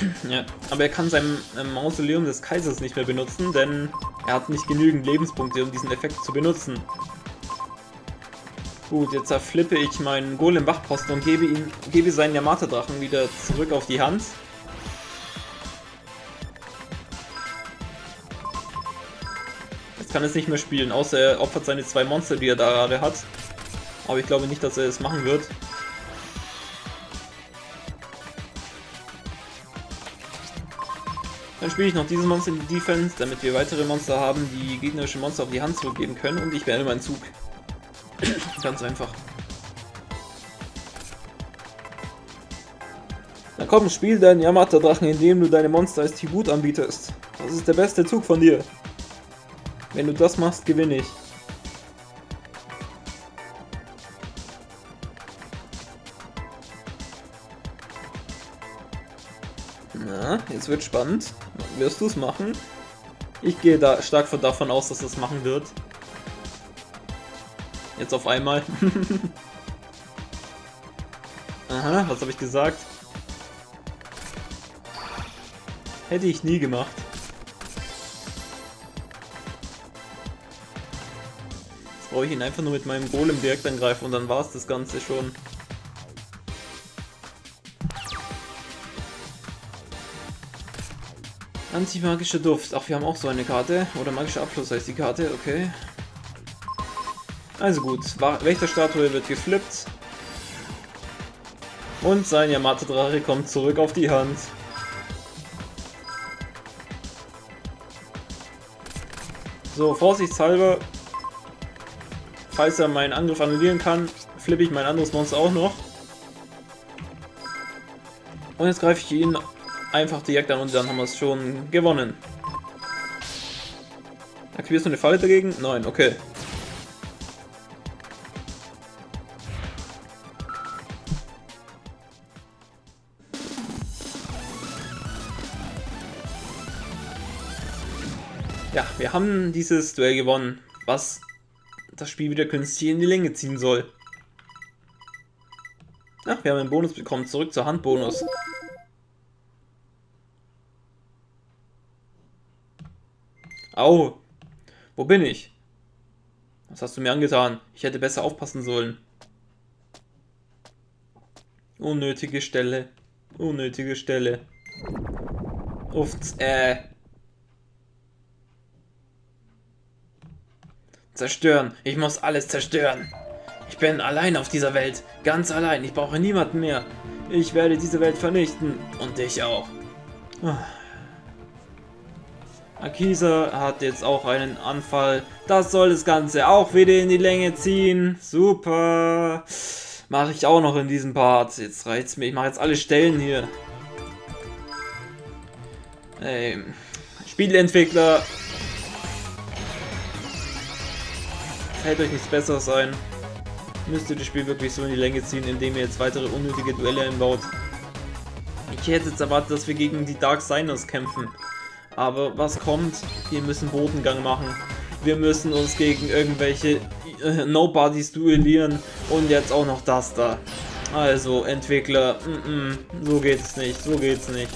S1: Ja, aber er kann sein Mausoleum des Kaisers nicht mehr benutzen, denn er hat nicht genügend Lebenspunkte, um diesen Effekt zu benutzen. Gut, jetzt zerflippe ich meinen Golem-Wachposten und gebe seinen Yamata-Drachen wieder zurück auf die Hand. Jetzt kann er es nicht mehr spielen, außer er opfert seine 2 Monster, die er da gerade hat. Aber ich glaube nicht, dass er es machen wird. Dann spiele ich noch dieses Monster in die Defense, damit wir weitere Monster haben, die gegnerische Monster auf die Hand zurückgeben können. Und ich beende meinen Zug. Ganz einfach. Na komm, spiel deinen Yamata-Drachen, indem du deine Monster als Tribut anbietest. Das ist der beste Zug von dir. Wenn du das machst, gewinne ich. Na, jetzt wird spannend. Wirst du es machen? Ich gehe da stark davon aus, dass es machen wird. Jetzt auf einmal. Aha, was habe ich gesagt? Hätte ich nie gemacht. Jetzt brauche ich ihn einfach nur mit meinem Golem direkt angreifen und dann war es das Ganze schon. Antimagischer Duft. Ach, wir haben auch so eine Karte. Oder magischer Abschluss heißt die Karte, okay. Also gut, Wächterstatue wird geflippt. Und sein Yamata-Drache kommt zurück auf die Hand. So, vorsichtshalber, falls er meinen Angriff annullieren kann, flippe ich mein anderes Monster auch noch. Und jetzt greife ich ihn einfach direkt an und dann haben wir es schon gewonnen. Aktivierst du eine Falle dagegen? Nein, okay. Ja, wir haben dieses Duell gewonnen, was das Spiel wieder künstlich in die Länge ziehen soll. Ach, wir haben einen Bonus bekommen, zurück zur Handbonus. Au, wo bin ich? Was hast du mir angetan? Ich hätte besser aufpassen sollen. Unnötige Stelle. Unnötige Stelle. Uff, Zerstören. Ich muss alles zerstören. Ich bin allein auf dieser Welt. Ganz allein. Ich brauche niemanden mehr. Ich werde diese Welt vernichten. Und dich auch. Akisa hat jetzt auch einen Anfall. Das soll das Ganze auch wieder in die Länge ziehen. Super. Mache ich auch noch in diesem Part. Jetzt reicht's mir. Ich mache jetzt alle Stellen hier. Spieleentwickler. Fällt euch nichts Besseres ein. Müsst ihr das Spiel wirklich so in die Länge ziehen, indem ihr jetzt weitere unnötige Duelle einbaut. Ich hätte jetzt erwartet, dass wir gegen die Dark Signers kämpfen. Aber was kommt? Wir müssen Bodengang machen. Wir müssen uns gegen irgendwelche Nobodies duellieren. Und jetzt auch noch das da. Also, Entwickler, so geht's nicht, so geht's nicht.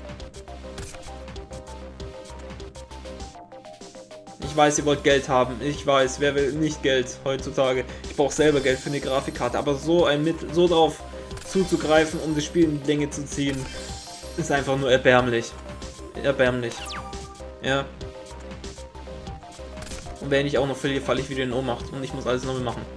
S1: Ich weiß, ihr wollt Geld haben. Ich weiß, wer will nicht Geld heutzutage. Ich brauche selber Geld für eine Grafikkarte. Aber so ein Mittel, so drauf zuzugreifen, um das Spiel in die Länge zu ziehen, ist einfach nur erbärmlich. Erbärmlich. Ja. Und wenn ich auch noch verliere, falle ich wieder in Ohnmacht. Und ich muss alles nochmal machen.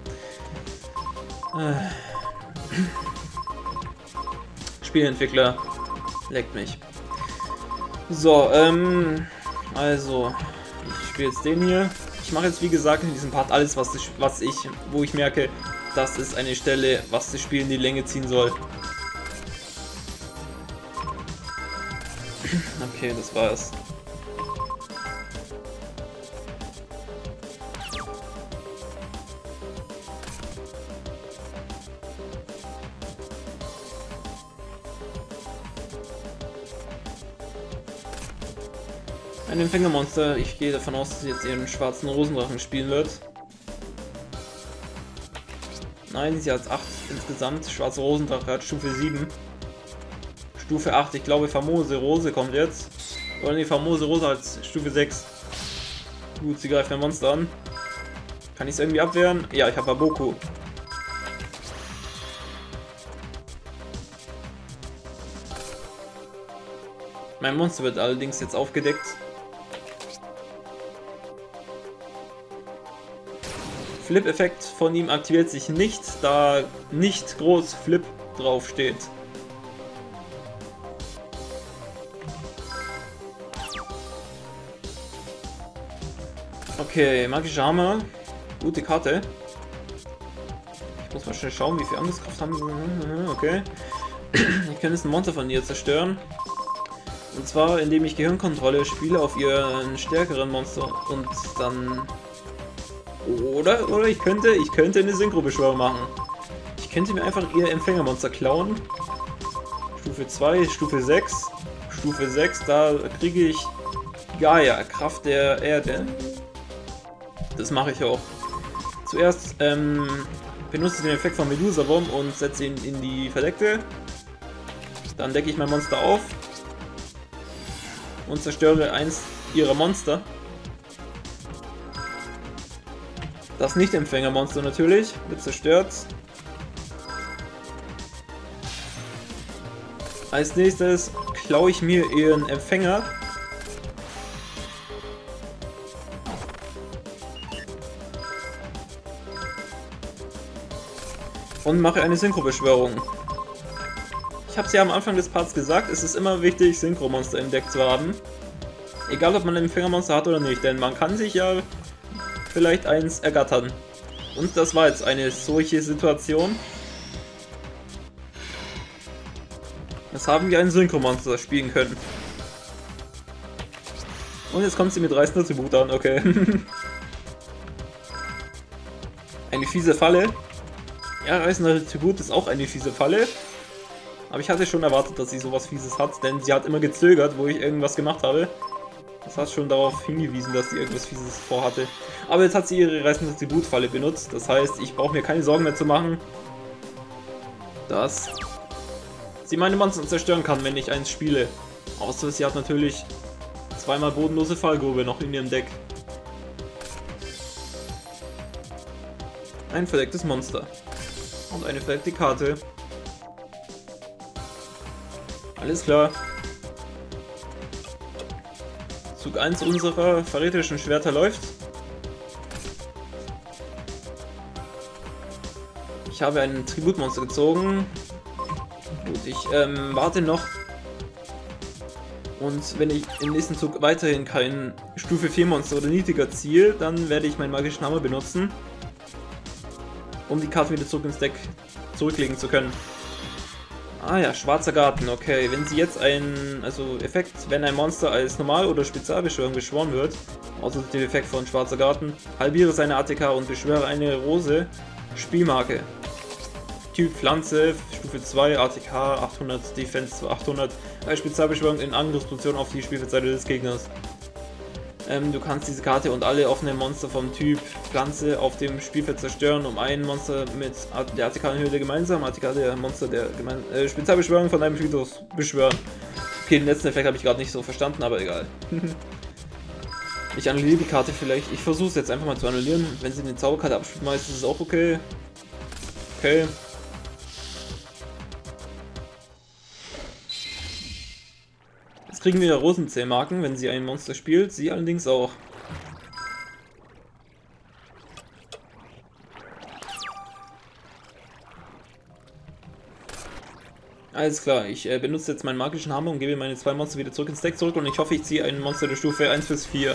S1: Spielentwickler. Leckt mich. So, also. Ich spiele jetzt den hier. Ich mache jetzt wie gesagt in diesem Part alles, wo ich merke, das ist eine Stelle, was das Spiel in die Länge ziehen soll. Okay, das war's. Ein Empfängermonster. Ich gehe davon aus, dass sie jetzt ihren schwarzen Rosendrachen spielen wird. Nein, sie hat 8 insgesamt. Schwarze Rosendrache hat Stufe 7. Stufe 8. Ich glaube, famose Rose kommt jetzt. Oder nee, famose Rose als Stufe 6. Gut, sie greift ein Monster an. Kann ich es irgendwie abwehren? Ja, ich habe Aboku. Mein Monster wird allerdings jetzt aufgedeckt. Flip-Effekt von ihm aktiviert sich nicht, da nicht groß Flip drauf steht. Okay, magische Hammer. Gute Karte. Ich muss mal schnell schauen, wie viel Angriffskraft haben sie. Okay. Ich kann jetzt ein Monster von ihr zerstören. Und zwar, indem ich Gehirnkontrolle spiele auf ihren stärkeren Monster und dann... Oder ich könnte eine Synchro-Beschwörung machen. Ich könnte mir einfach ihr Empfängermonster klauen. Stufe 2, Stufe 6. Stufe 6, da kriege ich Gaia, Kraft der Erde. Das mache ich auch. Zuerst benutze ich den Effekt von Medusa-Wurm und setze ihn in die Verdeckte. Dann decke ich mein Monster auf und zerstöre eins ihrer Monster. Das Nicht-Empfängermonster natürlich wird zerstört. Als nächstes klaue ich mir ihren Empfänger. Und mache eine Synchro-Beschwörung. Ich habe es ja am Anfang des Parts gesagt, es ist immer wichtig, Synchro-Monster im Deck zu haben. Egal, ob man ein Empfängermonster hat oder nicht, denn man kann sich ja vielleicht eins ergattern. Und das war jetzt eine solche Situation. Jetzt haben wir ein Synchro-Monster spielen können. Und jetzt kommt sie mit reißender Tribut an, okay. Eine fiese Falle. Ja, reißender Tribut ist auch eine fiese Falle. Aber ich hatte schon erwartet, dass sie sowas Fieses hat, denn sie hat immer gezögert, wo ich irgendwas gemacht habe. Das hat schon darauf hingewiesen, dass sie irgendwas Fieses vorhatte. Aber jetzt hat sie ihre reißende Tributfalle benutzt. Das heißt, ich brauche mir keine Sorgen mehr zu machen, dass sie meine Monster zerstören kann, wenn ich eins spiele. Außer sie hat natürlich zweimal bodenlose Fallgrube noch in ihrem Deck. Ein verdecktes Monster. Und eine verdeckte Karte. Alles klar. Zug 1 unserer verräterischen Schwerter läuft. Ich habe ein Tributmonster gezogen. Gut, ich warte noch. Und wenn ich im nächsten Zug weiterhin kein Stufe 4 Monster oder niedriger ziehe, dann werde ich meinen magischen Hammer benutzen, um die Karte wieder zurück ins Deck zurücklegen zu können. Ah ja, schwarzer Garten, okay. Wenn sie jetzt Effekt, wenn ein Monster als Normal- oder Spezialbeschwörung beschworen wird, außer den Effekt von schwarzer Garten, halbiere seine ATK und beschwöre eine Rose, Spielmarke. Typ Pflanze, Stufe 2, ATK 800, Defense 800, als Spezialbeschwörung in Angriffsposition auf die Spielfeldseite des Gegners. Du kannst diese Karte und alle offenen Monster vom Typ Pflanze auf dem Spielfeld zerstören, um ein Monster mit der ATK-Höhe der gemeinsamen ATK der Monster der Spezialbeschwörung von einem Friedhof beschwören. Okay, den letzten Effekt habe ich gerade nicht so verstanden, aber egal. Ich annulliere die Karte vielleicht. Ich versuche es jetzt einfach mal zu annullieren. Wenn sie eine Zauberkarte abschmeißt, ist es auch okay. Okay. Jetzt kriegen wir Rosenzähmarken, wenn sie ein Monster spielt, sie allerdings auch. Alles klar, ich benutze jetzt meinen magischen Hammer und gebe meine zwei Monster wieder zurück ins Deck zurück und ich hoffe, ich ziehe ein Monster der Stufe 1 bis 4.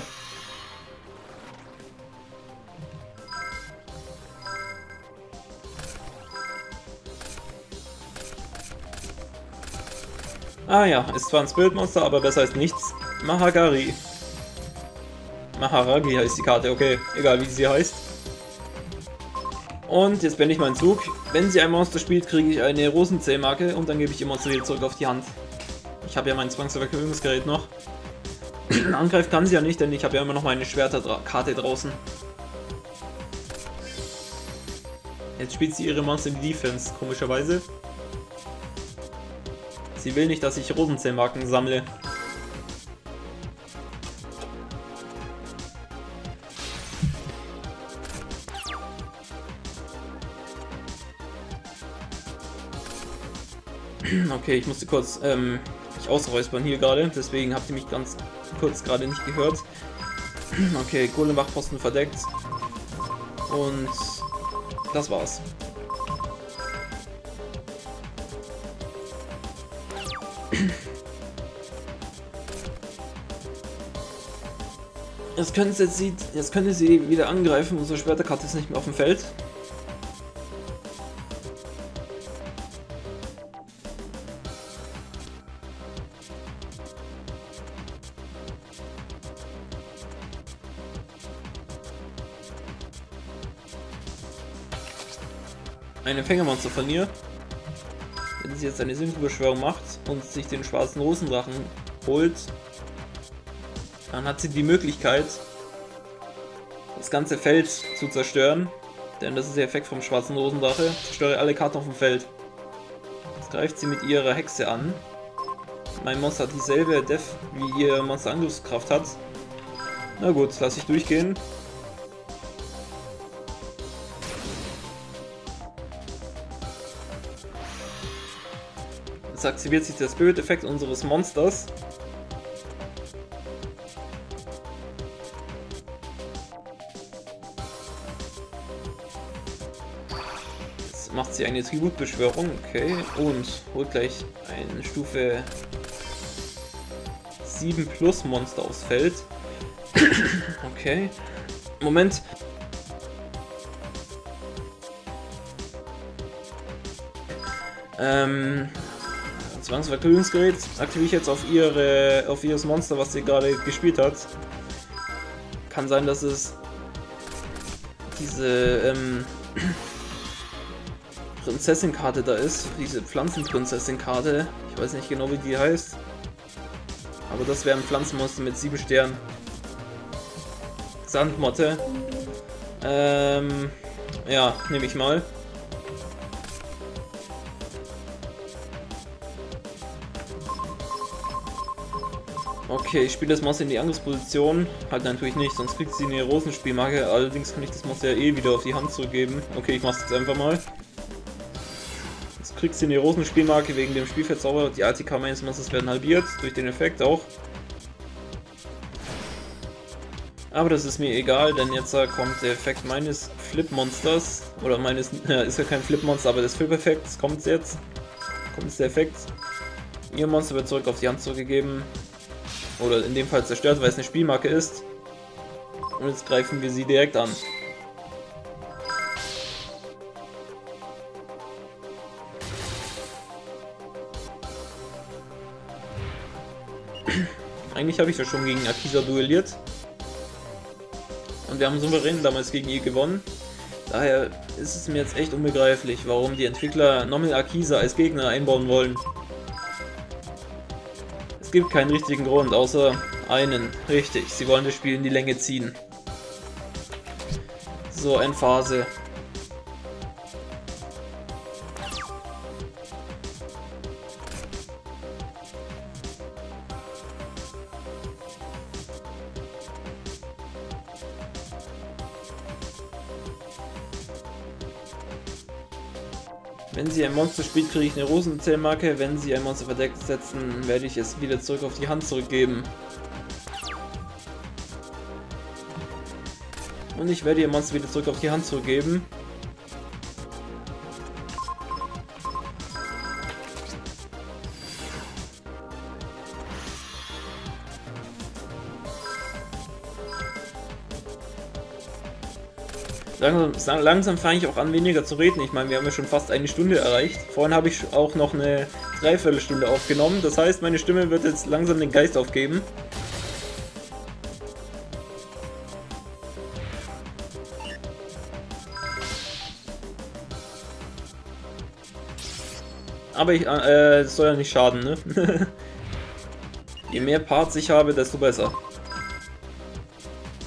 S1: Ah ja, ist zwar ein Spirit-Monster, aber besser als nichts. Mahagari. Maharagi heißt die Karte, okay. Egal wie sie heißt. Und jetzt beende ich meinen Zug. Wenn sie ein Monster spielt, kriege ich eine Rosenzähmarke und dann gebe ich ihr Monster wieder zurück auf die Hand. Ich habe ja mein Zwangsverwirkungsgerät noch. Angreifen kann sie ja nicht, denn ich habe ja immer noch meine Schwerterkarte draußen. Jetzt spielt sie ihre Monster in die Defense, komischerweise. Sie will nicht, dass ich Rosenzellmarken sammle. Okay, ich musste kurz mich ausräuspern hier gerade, deswegen habt ihr mich ganz kurz gerade nicht gehört. Okay, Golem-Wachposten verdeckt. Und das war's. Jetzt könnte sie wieder angreifen, unsere Schwerterkarte ist nicht mehr auf dem Feld. Ein Empfängermonster von ihr. Wenn sie jetzt eine Synchrobeschwörung macht und sich den schwarzen Rosendrachen holt, dann hat sie die Möglichkeit, das ganze Feld zu zerstören. Denn das ist der Effekt vom schwarzen Rosendrache. Zerstöre alle Karten auf dem Feld. Jetzt greift sie mit ihrer Hexe an. Mein Monster hat dieselbe Def wie ihr Monster Angriffskraft hat. Na gut, lasse ich durchgehen. Jetzt aktiviert sich der Spirit-Effekt unseres Monsters. Jetzt macht sie eine Tributbeschwörung, okay, und holt gleich ein Stufe 7 Plus Monster aufs Feld. Okay, Moment. Zwangsverkühlungsgerät aktiviere ich jetzt auf ihres Monster, was sie gerade gespielt hat. Kann sein, dass es diese Prinzessin-Karte da ist, diese Pflanzenprinzessin-Karte. Ich weiß nicht genau, wie die heißt. Aber das wäre ein Pflanzenmonster mit 7 Sternen. Sandmotte. Ja, nehme ich mal. Okay, ich spiele das Monster in die Angriffsposition. Halt natürlich nicht, sonst kriegt sie eine Rosenspielmarke. Allerdings kann ich das Monster ja eh wieder auf die Hand zurückgeben. Okay, ich mach's jetzt einfach mal. Jetzt kriegt sie eine Rosenspielmarke wegen dem Spielfeldzauber. Die ATK meines Monsters werden halbiert, durch den Effekt auch. Aber das ist mir egal, denn jetzt kommt der Effekt meines Flip-Monsters. Oder meines, ist ja kein Flip-Monster, aber des Flip-Effekts kommt jetzt. Kommt jetzt der Effekt. Ihr Monster wird zurück auf die Hand zurückgegeben. Oder in dem Fall zerstört, weil es eine Spielmarke ist. Und jetzt greifen wir sie direkt an. Eigentlich habe ich ja schon gegen Akisa duelliert. Und wir haben souverän damals gegen ihr gewonnen. Daher ist es mir jetzt echt unbegreiflich, warum die Entwickler nochmal Akisa als Gegner einbauen wollen. Es gibt keinen richtigen Grund, außer einen. Richtig, sie wollen das Spiel in die Länge ziehen. So, Endphase. Wenn sie ein Monster spielt, kriege ich eine Rosenzellmarke. Wenn sie ein Monster verdeckt setzen, werde ich es wieder zurück auf die Hand zurückgeben. Und ich werde ihr Monster wieder zurück auf die Hand zurückgeben. Langsam fange ich auch an, weniger zu reden. Ich meine, wir haben ja schon fast eine Stunde erreicht. Vorhin habe ich auch noch eine Dreiviertelstunde aufgenommen. Das heißt, meine Stimme wird jetzt langsam den Geist aufgeben. Aber das soll ja nicht schaden, ne? Je mehr Parts ich habe, desto besser.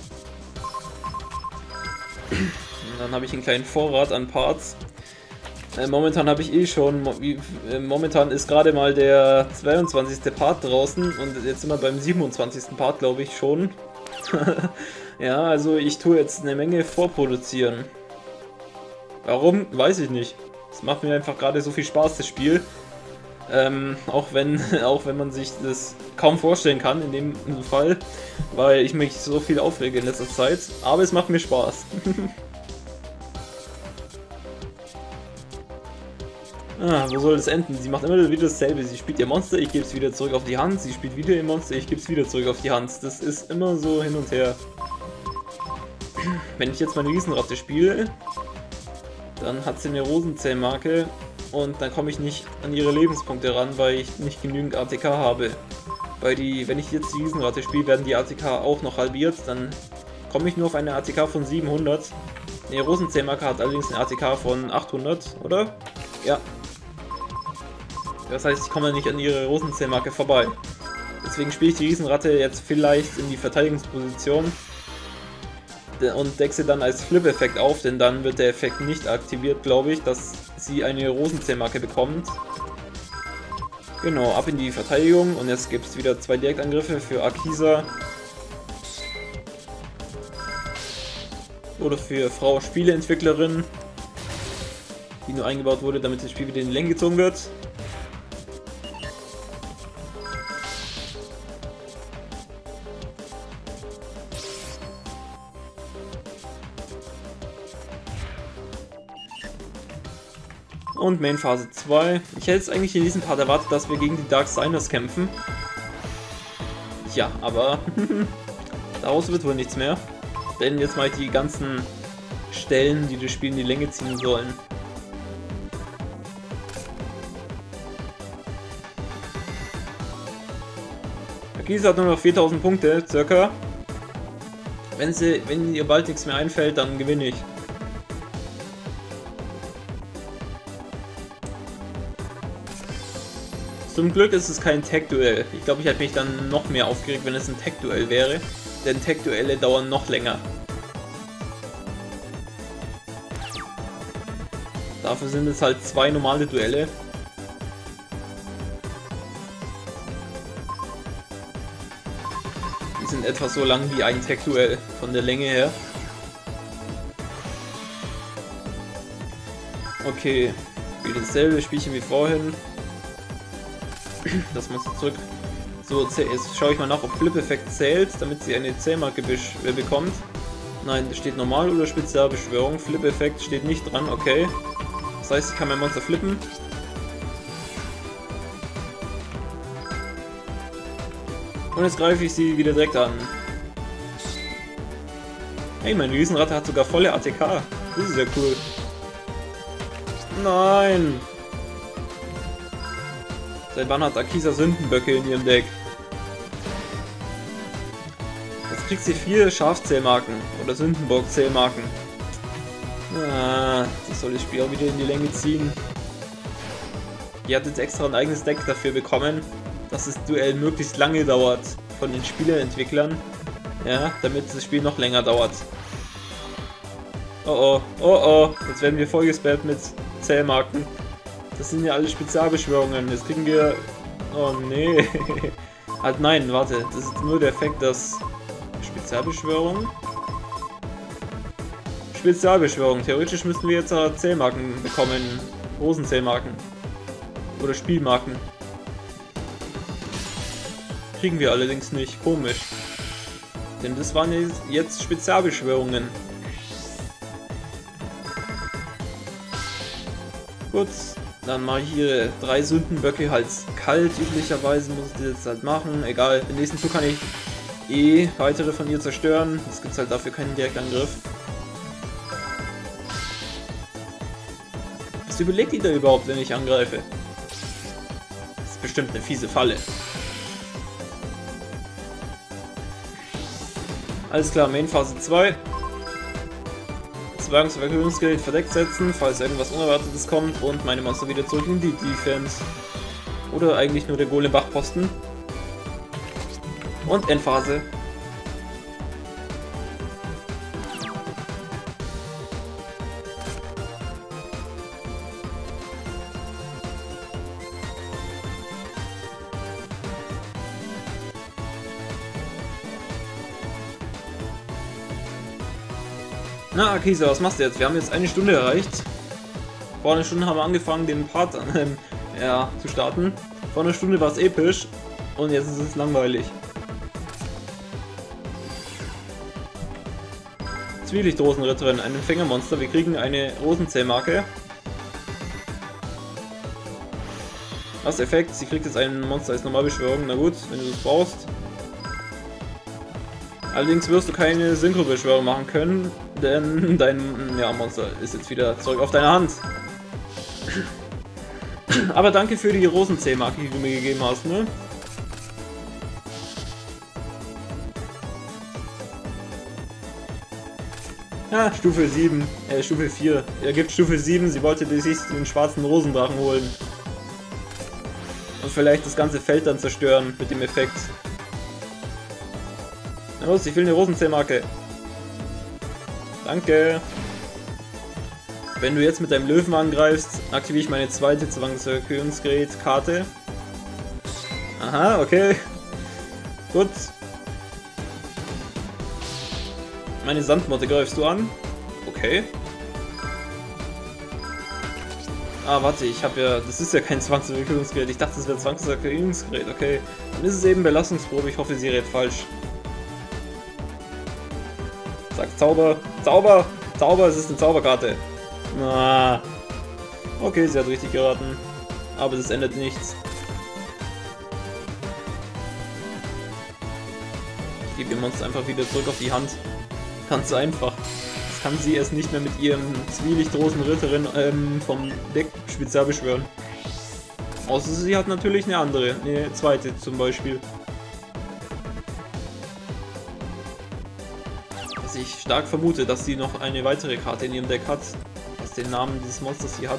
S1: Und dann habe ich einen kleinen Vorrat an Parts. Momentan habe ich eh schon, momentan ist gerade mal der 22. Part draußen und jetzt sind wir beim 27. Part, glaube ich, schon. Ja, also ich tue jetzt eine Menge vorproduzieren. Warum? Weiß ich nicht. Es macht mir einfach gerade so viel Spaß, das Spiel. Auch wenn, auch wenn man sich das kaum vorstellen kann in dem Fall, weil ich mich so viel aufrege in letzter Zeit. Aber es macht mir Spaß. Ah, wo soll das enden? Sie macht immer wieder dasselbe. Sie spielt ihr Monster, ich gebe es wieder zurück auf die Hand. Sie spielt wieder ihr Monster, ich gebe es wieder zurück auf die Hand. Das ist immer so hin und her. Wenn ich jetzt meine Riesenratte spiele, dann hat sie eine Rosenzähmmarke und dann komme ich nicht an ihre Lebenspunkte ran, weil ich nicht genügend ATK habe. Wenn ich jetzt die Riesenratte spiele, werden die ATK auch noch halbiert, dann komme ich nur auf eine ATK von 700. Die Rosenzähmmarke hat allerdings eine ATK von 800, oder? Ja. Das heißt, ich komme nicht an ihre Rosenzähmmarke vorbei. Deswegen spiele ich die Riesenratte jetzt vielleicht in die Verteidigungsposition und decke sie dann als Flip-Effekt auf, denn dann wird der Effekt nicht aktiviert, glaube ich, dass sie eine Rosenzähmmarke bekommt. Genau, ab in die Verteidigung und jetzt gibt es wieder 2 Direktangriffe für Akisa. Oder für Frau Spieleentwicklerin, die nur eingebaut wurde, damit das Spiel wieder in die Länge gezogen wird. Und Main Phase 2. Ich hätte jetzt eigentlich in diesem Part erwartet, dass wir gegen die Darksiders kämpfen. Ja, aber daraus wird wohl nichts mehr. Denn jetzt mal die ganzen Stellen, die das Spiel in die Länge ziehen sollen. Akisa hat nur noch 4000 Punkte, circa. Wenn ihr bald nichts mehr einfällt, dann gewinne ich. Zum Glück ist es kein Tech-Duell. Ich glaube, ich hätte mich dann noch mehr aufgeregt, wenn es ein Tech-Duell wäre. Denn Tech-Duelle dauern noch länger. Dafür sind es halt 2 normale Duelle. Die sind etwa so lang wie ein Tech-Duell von der Länge her. Okay, wieder dasselbe Spielchen wie vorhin. Das muss zurück. So, jetzt schaue ich mal nach, ob Flip-Effekt zählt, damit sie eine Zähmarke bekommt. Nein, das steht normal oder Spezialbeschwörung. Flip-Effekt steht nicht dran, okay. Das heißt, ich kann mein Monster flippen. Und jetzt greife ich sie wieder direkt an. Hey, meine Riesenratte hat sogar volle ATK. Das ist ja cool. Nein! Seit wann hat Akisa Sündenböcke in ihrem Deck? Jetzt kriegt sie 4 Schafzählmarken oder Sündenbock-Zählmarken. Das soll das Spiel auch wieder in die Länge ziehen. Ihr habt jetzt extra ein eigenes Deck dafür bekommen, dass das Duell möglichst lange dauert von den Spieleentwicklern. Ja, damit das Spiel noch länger dauert. Oh oh, oh oh, jetzt werden wir vollgespammt mit Zählmarken. Das sind ja alle Spezialbeschwörungen. Jetzt kriegen wir... Oh nee. Halt nein, warte. Das ist nur der Effekt, dass... Spezialbeschwörung? Spezialbeschwörung. Theoretisch müssten wir jetzt Zählmarken bekommen. Rosenzählmarken. Oder Spielmarken. Kriegen wir allerdings nicht. Komisch. Denn das waren jetzt Spezialbeschwörungen. Gut. Dann mache ich hier 3 Sündenböcke halt kalt, üblicherweise muss ich das jetzt halt machen. Egal, im nächsten Zug kann ich weitere von ihr zerstören. Es gibt halt dafür keinen Direktangriff. Was überlegt die da überhaupt, wenn ich angreife? Das ist bestimmt eine fiese Falle. Alles klar, Main Phase 2. Verwirrungsgerät verdeckt setzen, falls irgendwas Unerwartetes kommt und meine Monster wieder zurück in die Defense. Oder eigentlich nur der Golem-Wachposten. Und Endphase. Na, Akisa, was machst du jetzt? Wir haben jetzt eine Stunde erreicht. Vor einer Stunde haben wir angefangen, den Part ja, zu starten. Vor einer Stunde war es episch und jetzt ist es langweilig. Zwielichtrosenritterin, ein Empfängermonster. Wir kriegen eine Rosenzähmarke. Was Effekt? Sie kriegt jetzt ein Monster als Normalbeschwörung. Na gut, wenn du das brauchst. Allerdings wirst du keine Synchro-Beschwörung machen können, denn dein Monster ist jetzt wieder zurück auf deiner Hand. Aber danke für die Rosenzähmarke, die du mir gegeben hast, ne? Ja, Stufe 7, Stufe 4. Er gibt Stufe 7, sie wollte sich den schwarzen Rosendrachen holen. Und vielleicht das ganze Feld dann zerstören mit dem Effekt. Na los, ich will eine Rosenzähmarke. Danke. Wenn du jetzt mit deinem Löwen angreifst, aktiviere ich meine zweite Zwangserhöhungsgerät-Karte. Aha, okay. Gut. Meine Sandmotte greifst du an? Okay. Ah, warte, ich habe ja... Das ist ja kein Zwangserhöhungsgerät. Ich dachte, das wäre Zwangserhöhungsgerät. Okay. Dann ist es eben Belastungsprobe. Ich hoffe, sie rät falsch. Sag Zauber. Zauber! Zauber, es ist eine Zauberkarte. Ah. Okay, sie hat richtig geraten. Aber das ändert nichts. Ich gebe ihr Monster einfach wieder zurück auf die Hand. Ganz einfach. Das kann sie erst nicht mehr mit ihrem Zwielichtrosenritterin vom Deck spezial beschwören. Außer sie hat natürlich eine andere, eine zweite zum Beispiel. Was ich stark vermute, dass sie noch eine weitere Karte in ihrem Deck hat, was den Namen dieses Monsters hier hat.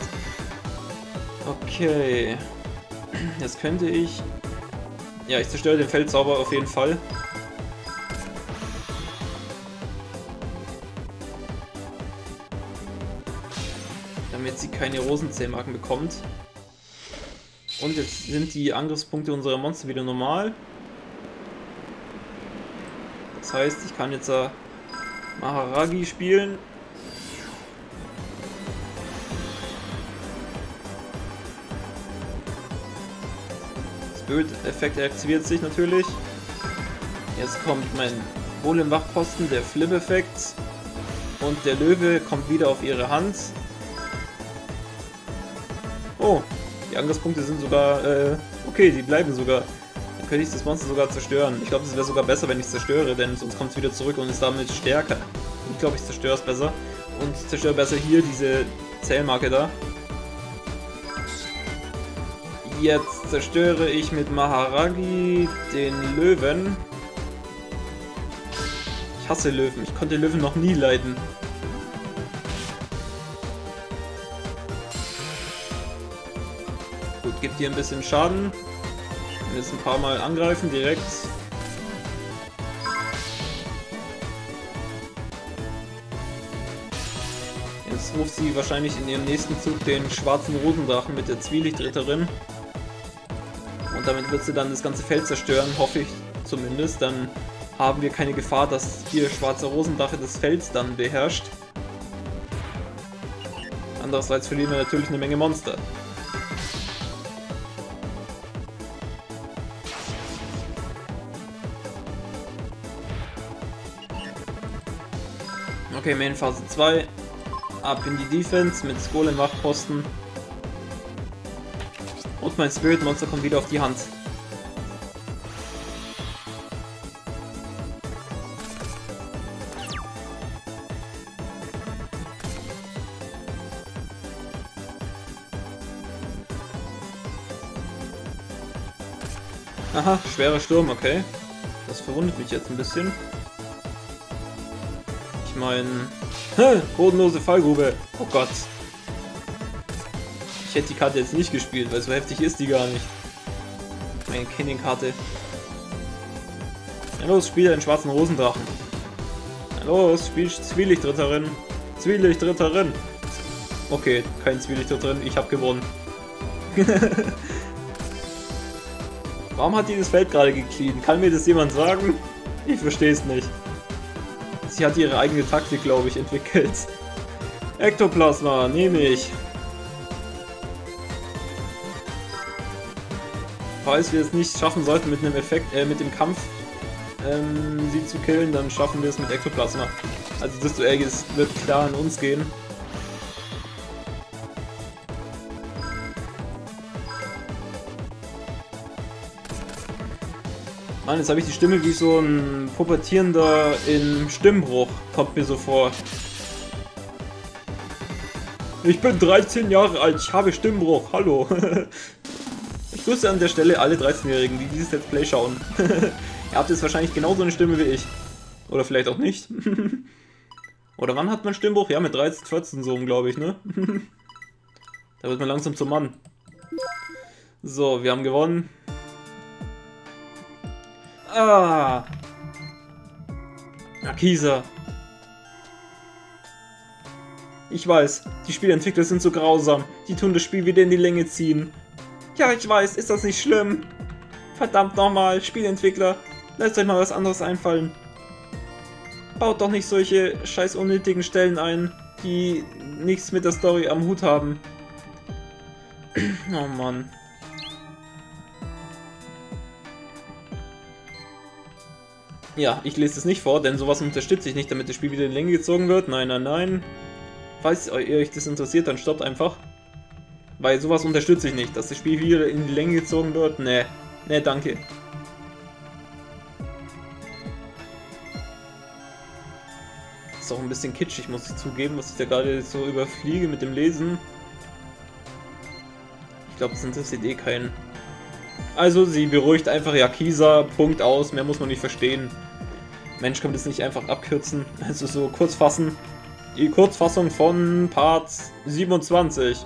S1: Okay. Jetzt könnte ich... Ja, ich zerstöre den Feldzauber auf jeden Fall. Damit sie keine Rosenzähmarken bekommt. Und jetzt sind die Angriffspunkte unserer Monster wieder normal. Das heißt, ich kann jetzt Maharagi spielen. Spirit-Effekt aktiviert sich natürlich. Jetzt kommt mein Golem-Wachposten, der Flip-Effekt. Und der Löwe kommt wieder auf ihre Hand. Oh, die Angriffspunkte sind sogar, okay, die bleiben sogar. Dann könnte ich das Monster sogar zerstören. Ich glaube, es wäre sogar besser, wenn ich es zerstöre, denn sonst kommt es wieder zurück und ist damit stärker. Ich glaube, ich zerstöre es besser. Und zerstöre besser hier diese Zählmarke da. Jetzt zerstöre ich mit Maharagi den Löwen. Ich hasse Löwen. Ich konnte Löwen noch nie leiden. Gut, gibt dir ein bisschen Schaden. Und jetzt ein paar Mal angreifen direkt. Jetzt ruft sie wahrscheinlich in ihrem nächsten Zug den schwarzen Rosendrachen mit der Zwielichtritterin. Und damit wird sie dann das ganze Feld zerstören, hoffe ich zumindest. Dann haben wir keine Gefahr, dass hier schwarzer Rosendrache das Feld dann beherrscht. Andererseits verlieren wir natürlich eine Menge Monster. Okay, Main Phase 2. Ab in die Defense mit Golem-Wachposten. Und mein Spirit-Monster kommt wieder auf die Hand. Aha, schwerer Sturm, okay. Das verwundert mich jetzt ein bisschen. Ich meine... bodenlose Fallgrube. Oh Gott. Ich hätte die Karte jetzt nicht gespielt, weil so heftig ist die gar nicht. Meine Canyon-Karte. Na los, spiel einen schwarzen Rosendrachen. Na los, spiel Zwielichtritterin. Zwielichtritterin. Okay, kein Zwielichtritterin, ich habe gewonnen. Warum hat dieses Feld gerade gecleant? Kann mir das jemand sagen? Ich verstehe es nicht. Sie hat ihre eigene Taktik, glaube ich, entwickelt. Ektoplasma, nehme ich. Falls wir es nicht schaffen sollten mit einem Effekt, mit dem Kampf sie zu killen, dann schaffen wir es mit Ektoplasma. Also das Duell wird klar an uns gehen. Mann, jetzt habe ich die Stimme wie so ein Pubertierender im Stimmbruch. Kommt mir so vor. Ich bin 13 Jahre alt, ich habe Stimmbruch. Hallo. Ich grüße an der Stelle alle 13-Jährigen, die dieses Let's Play schauen. Ihr habt jetzt wahrscheinlich genauso eine Stimme wie ich. Oder vielleicht auch nicht. Oder wann hat man Stimmbruch? Ja, mit 13, 14 so, glaube ich, ne? Da wird man langsam zum Mann. So, wir haben gewonnen. Ah! Akisa. Ich weiß, die Spielentwickler sind so grausam. Die tun das Spiel wieder in die Länge ziehen. Ja, ich weiß, ist das nicht schlimm? Verdammt nochmal, Spielentwickler. Lasst euch mal was anderes einfallen. Baut doch nicht solche scheiß unnötigen Stellen ein, die nichts mit der Story am Hut haben. Oh Mann. Ja, ich lese es nicht vor, denn sowas unterstütze ich nicht, damit das Spiel wieder in die Länge gezogen wird. Nein, nein, nein. Falls ihr euch das interessiert, dann stoppt einfach. Weil sowas unterstütze ich nicht, dass das Spiel wieder in die Länge gezogen wird. Nee, nee, danke. Ist auch ein bisschen kitschig, muss ich zugeben, was ich da gerade so überfliege mit dem Lesen. Ich glaube, das interessiert eh keinen. Also, sie beruhigt einfach Akisa, Punkt aus, mehr muss man nicht verstehen. Mensch, kann man das nicht einfach abkürzen? Also so kurz fassen. Die Kurzfassung von Part 27.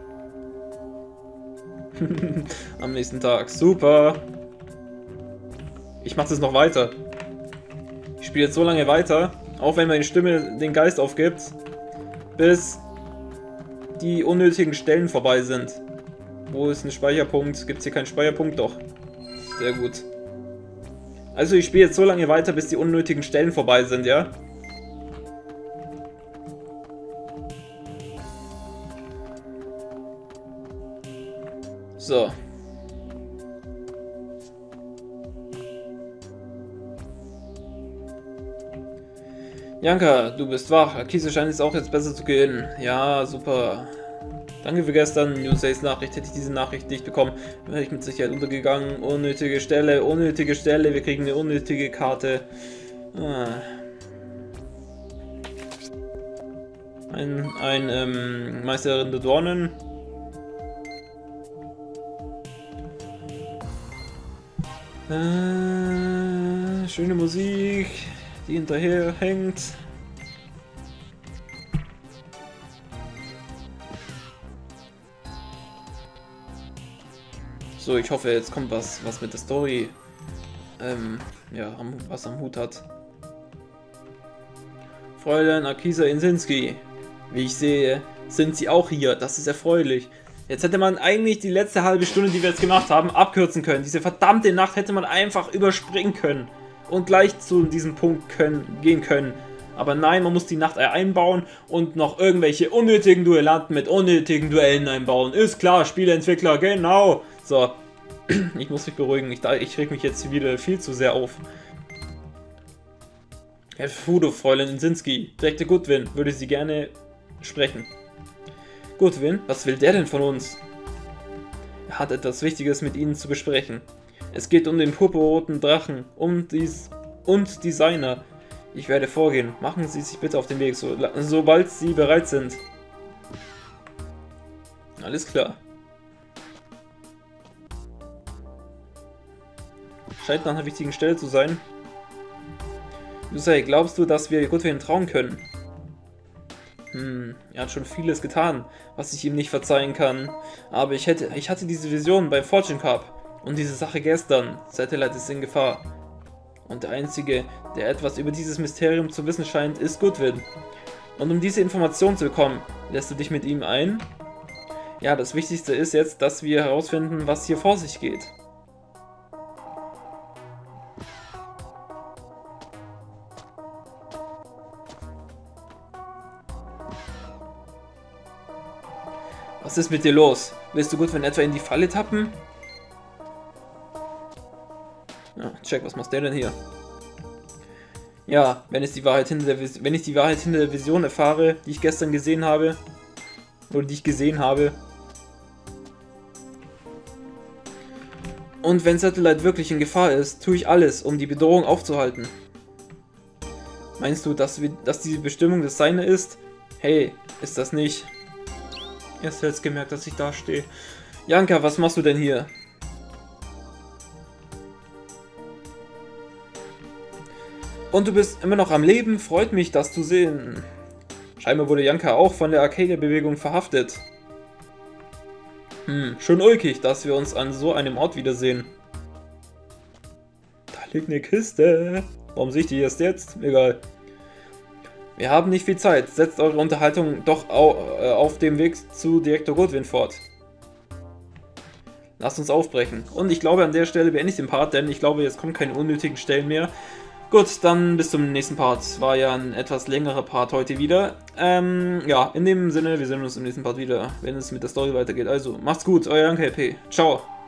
S1: Am nächsten Tag. Super. Ich mache das noch weiter. Ich spiele jetzt so lange weiter, auch wenn meine Stimme den Geist aufgibt, bis die unnötigen Stellen vorbei sind. Wo ist ein Speicherpunkt? Gibt es hier keinen Speicherpunkt? Doch. Sehr gut. Also ich spiele jetzt so lange weiter, bis die unnötigen Stellen vorbei sind, ja? So. Janka, du bist wach. Akisa scheint es auch jetzt besser zu gehen. Ja, super. Danke für gestern. Newsays Nachricht. Hätte ich diese Nachricht nicht bekommen, wäre ich mit Sicherheit untergegangen. Unnötige Stelle, unnötige Stelle. Wir kriegen eine unnötige Karte. Meisterin der Dornen. Schöne Musik, die hinterher hängt. So, ich hoffe, jetzt kommt was mit der Story, ja, was am Hut hat. Fräulein Akisa Insinski, wie ich sehe, sind Sie auch hier. Das ist erfreulich. Jetzt hätte man eigentlich die letzte halbe Stunde, die wir jetzt gemacht haben, abkürzen können. Diese verdammte Nacht hätte man einfach überspringen können und gleich zu diesem Punkt gehen können. Aber nein, man muss die Nacht einbauen und noch irgendwelche unnötigen Duellanten mit unnötigen Duellen einbauen. Ist klar, Spieleentwickler, genau. So, ich muss mich beruhigen. Ich reg mich jetzt wieder viel zu sehr auf. Herr Fudo, Fräulein Insinski, Direktor Goodwin, würde Sie gerne sprechen. Goodwin, was will der denn von uns? Er hat etwas Wichtiges mit Ihnen zu besprechen. Es geht um den purpurroten Drachen, und Designer. Ich werde vorgehen. Machen Sie sich bitte auf den Weg, sobald Sie bereit sind. Alles klar. Scheint nach einer wichtigen Stelle zu sein. Yusei, glaubst du, dass wir Goodwin trauen können? Er hat schon vieles getan, was ich ihm nicht verzeihen kann. Aber ich hatte diese Vision beim Fortune Cup und diese Sache gestern. Satellite ist in Gefahr. Und der Einzige, der etwas über dieses Mysterium zu wissen scheint, ist Goodwin. Und um diese Information zu bekommen, lässt du dich mit ihm ein? Ja, das Wichtigste ist jetzt, dass wir herausfinden, was hier vor sich geht. Was ist mit dir los? Willst du gut, wenn etwa in die Falle tappen? Ja, check, was macht der denn hier? Ja, wenn ich die Wahrheit hinter der Vision erfahre, die ich gestern gesehen habe, oder die ich gesehen habe, und wenn Satellite wirklich in Gefahr ist, tue ich alles, um die Bedrohung aufzuhalten. Meinst du, dass diese Bestimmung das Seine ist? Hey, ist das nicht? Erst jetzt gemerkt, dass ich da stehe. Janka, was machst du denn hier? Und du bist immer noch am Leben? Freut mich, das zu sehen. Scheinbar wurde Janka auch von der Arcadia-Bewegung verhaftet. Schon ulkig, dass wir uns an so einem Ort wiedersehen. Da liegt eine Kiste. Warum sehe ich die erst jetzt? Egal. Wir haben nicht viel Zeit. Setzt eure Unterhaltung doch auf dem Weg zu Direktor Goodwin fort. Lasst uns aufbrechen. Und ich glaube, an der Stelle beende ich den Part, denn ich glaube, jetzt kommen keine unnötigen Stellen mehr. Gut, dann bis zum nächsten Part. War ja ein etwas längerer Part heute wieder. Ja, in dem Sinne, wir sehen uns im nächsten Part wieder, wenn es mit der Story weitergeht. Also, macht's gut, euer Janka LP. Ciao.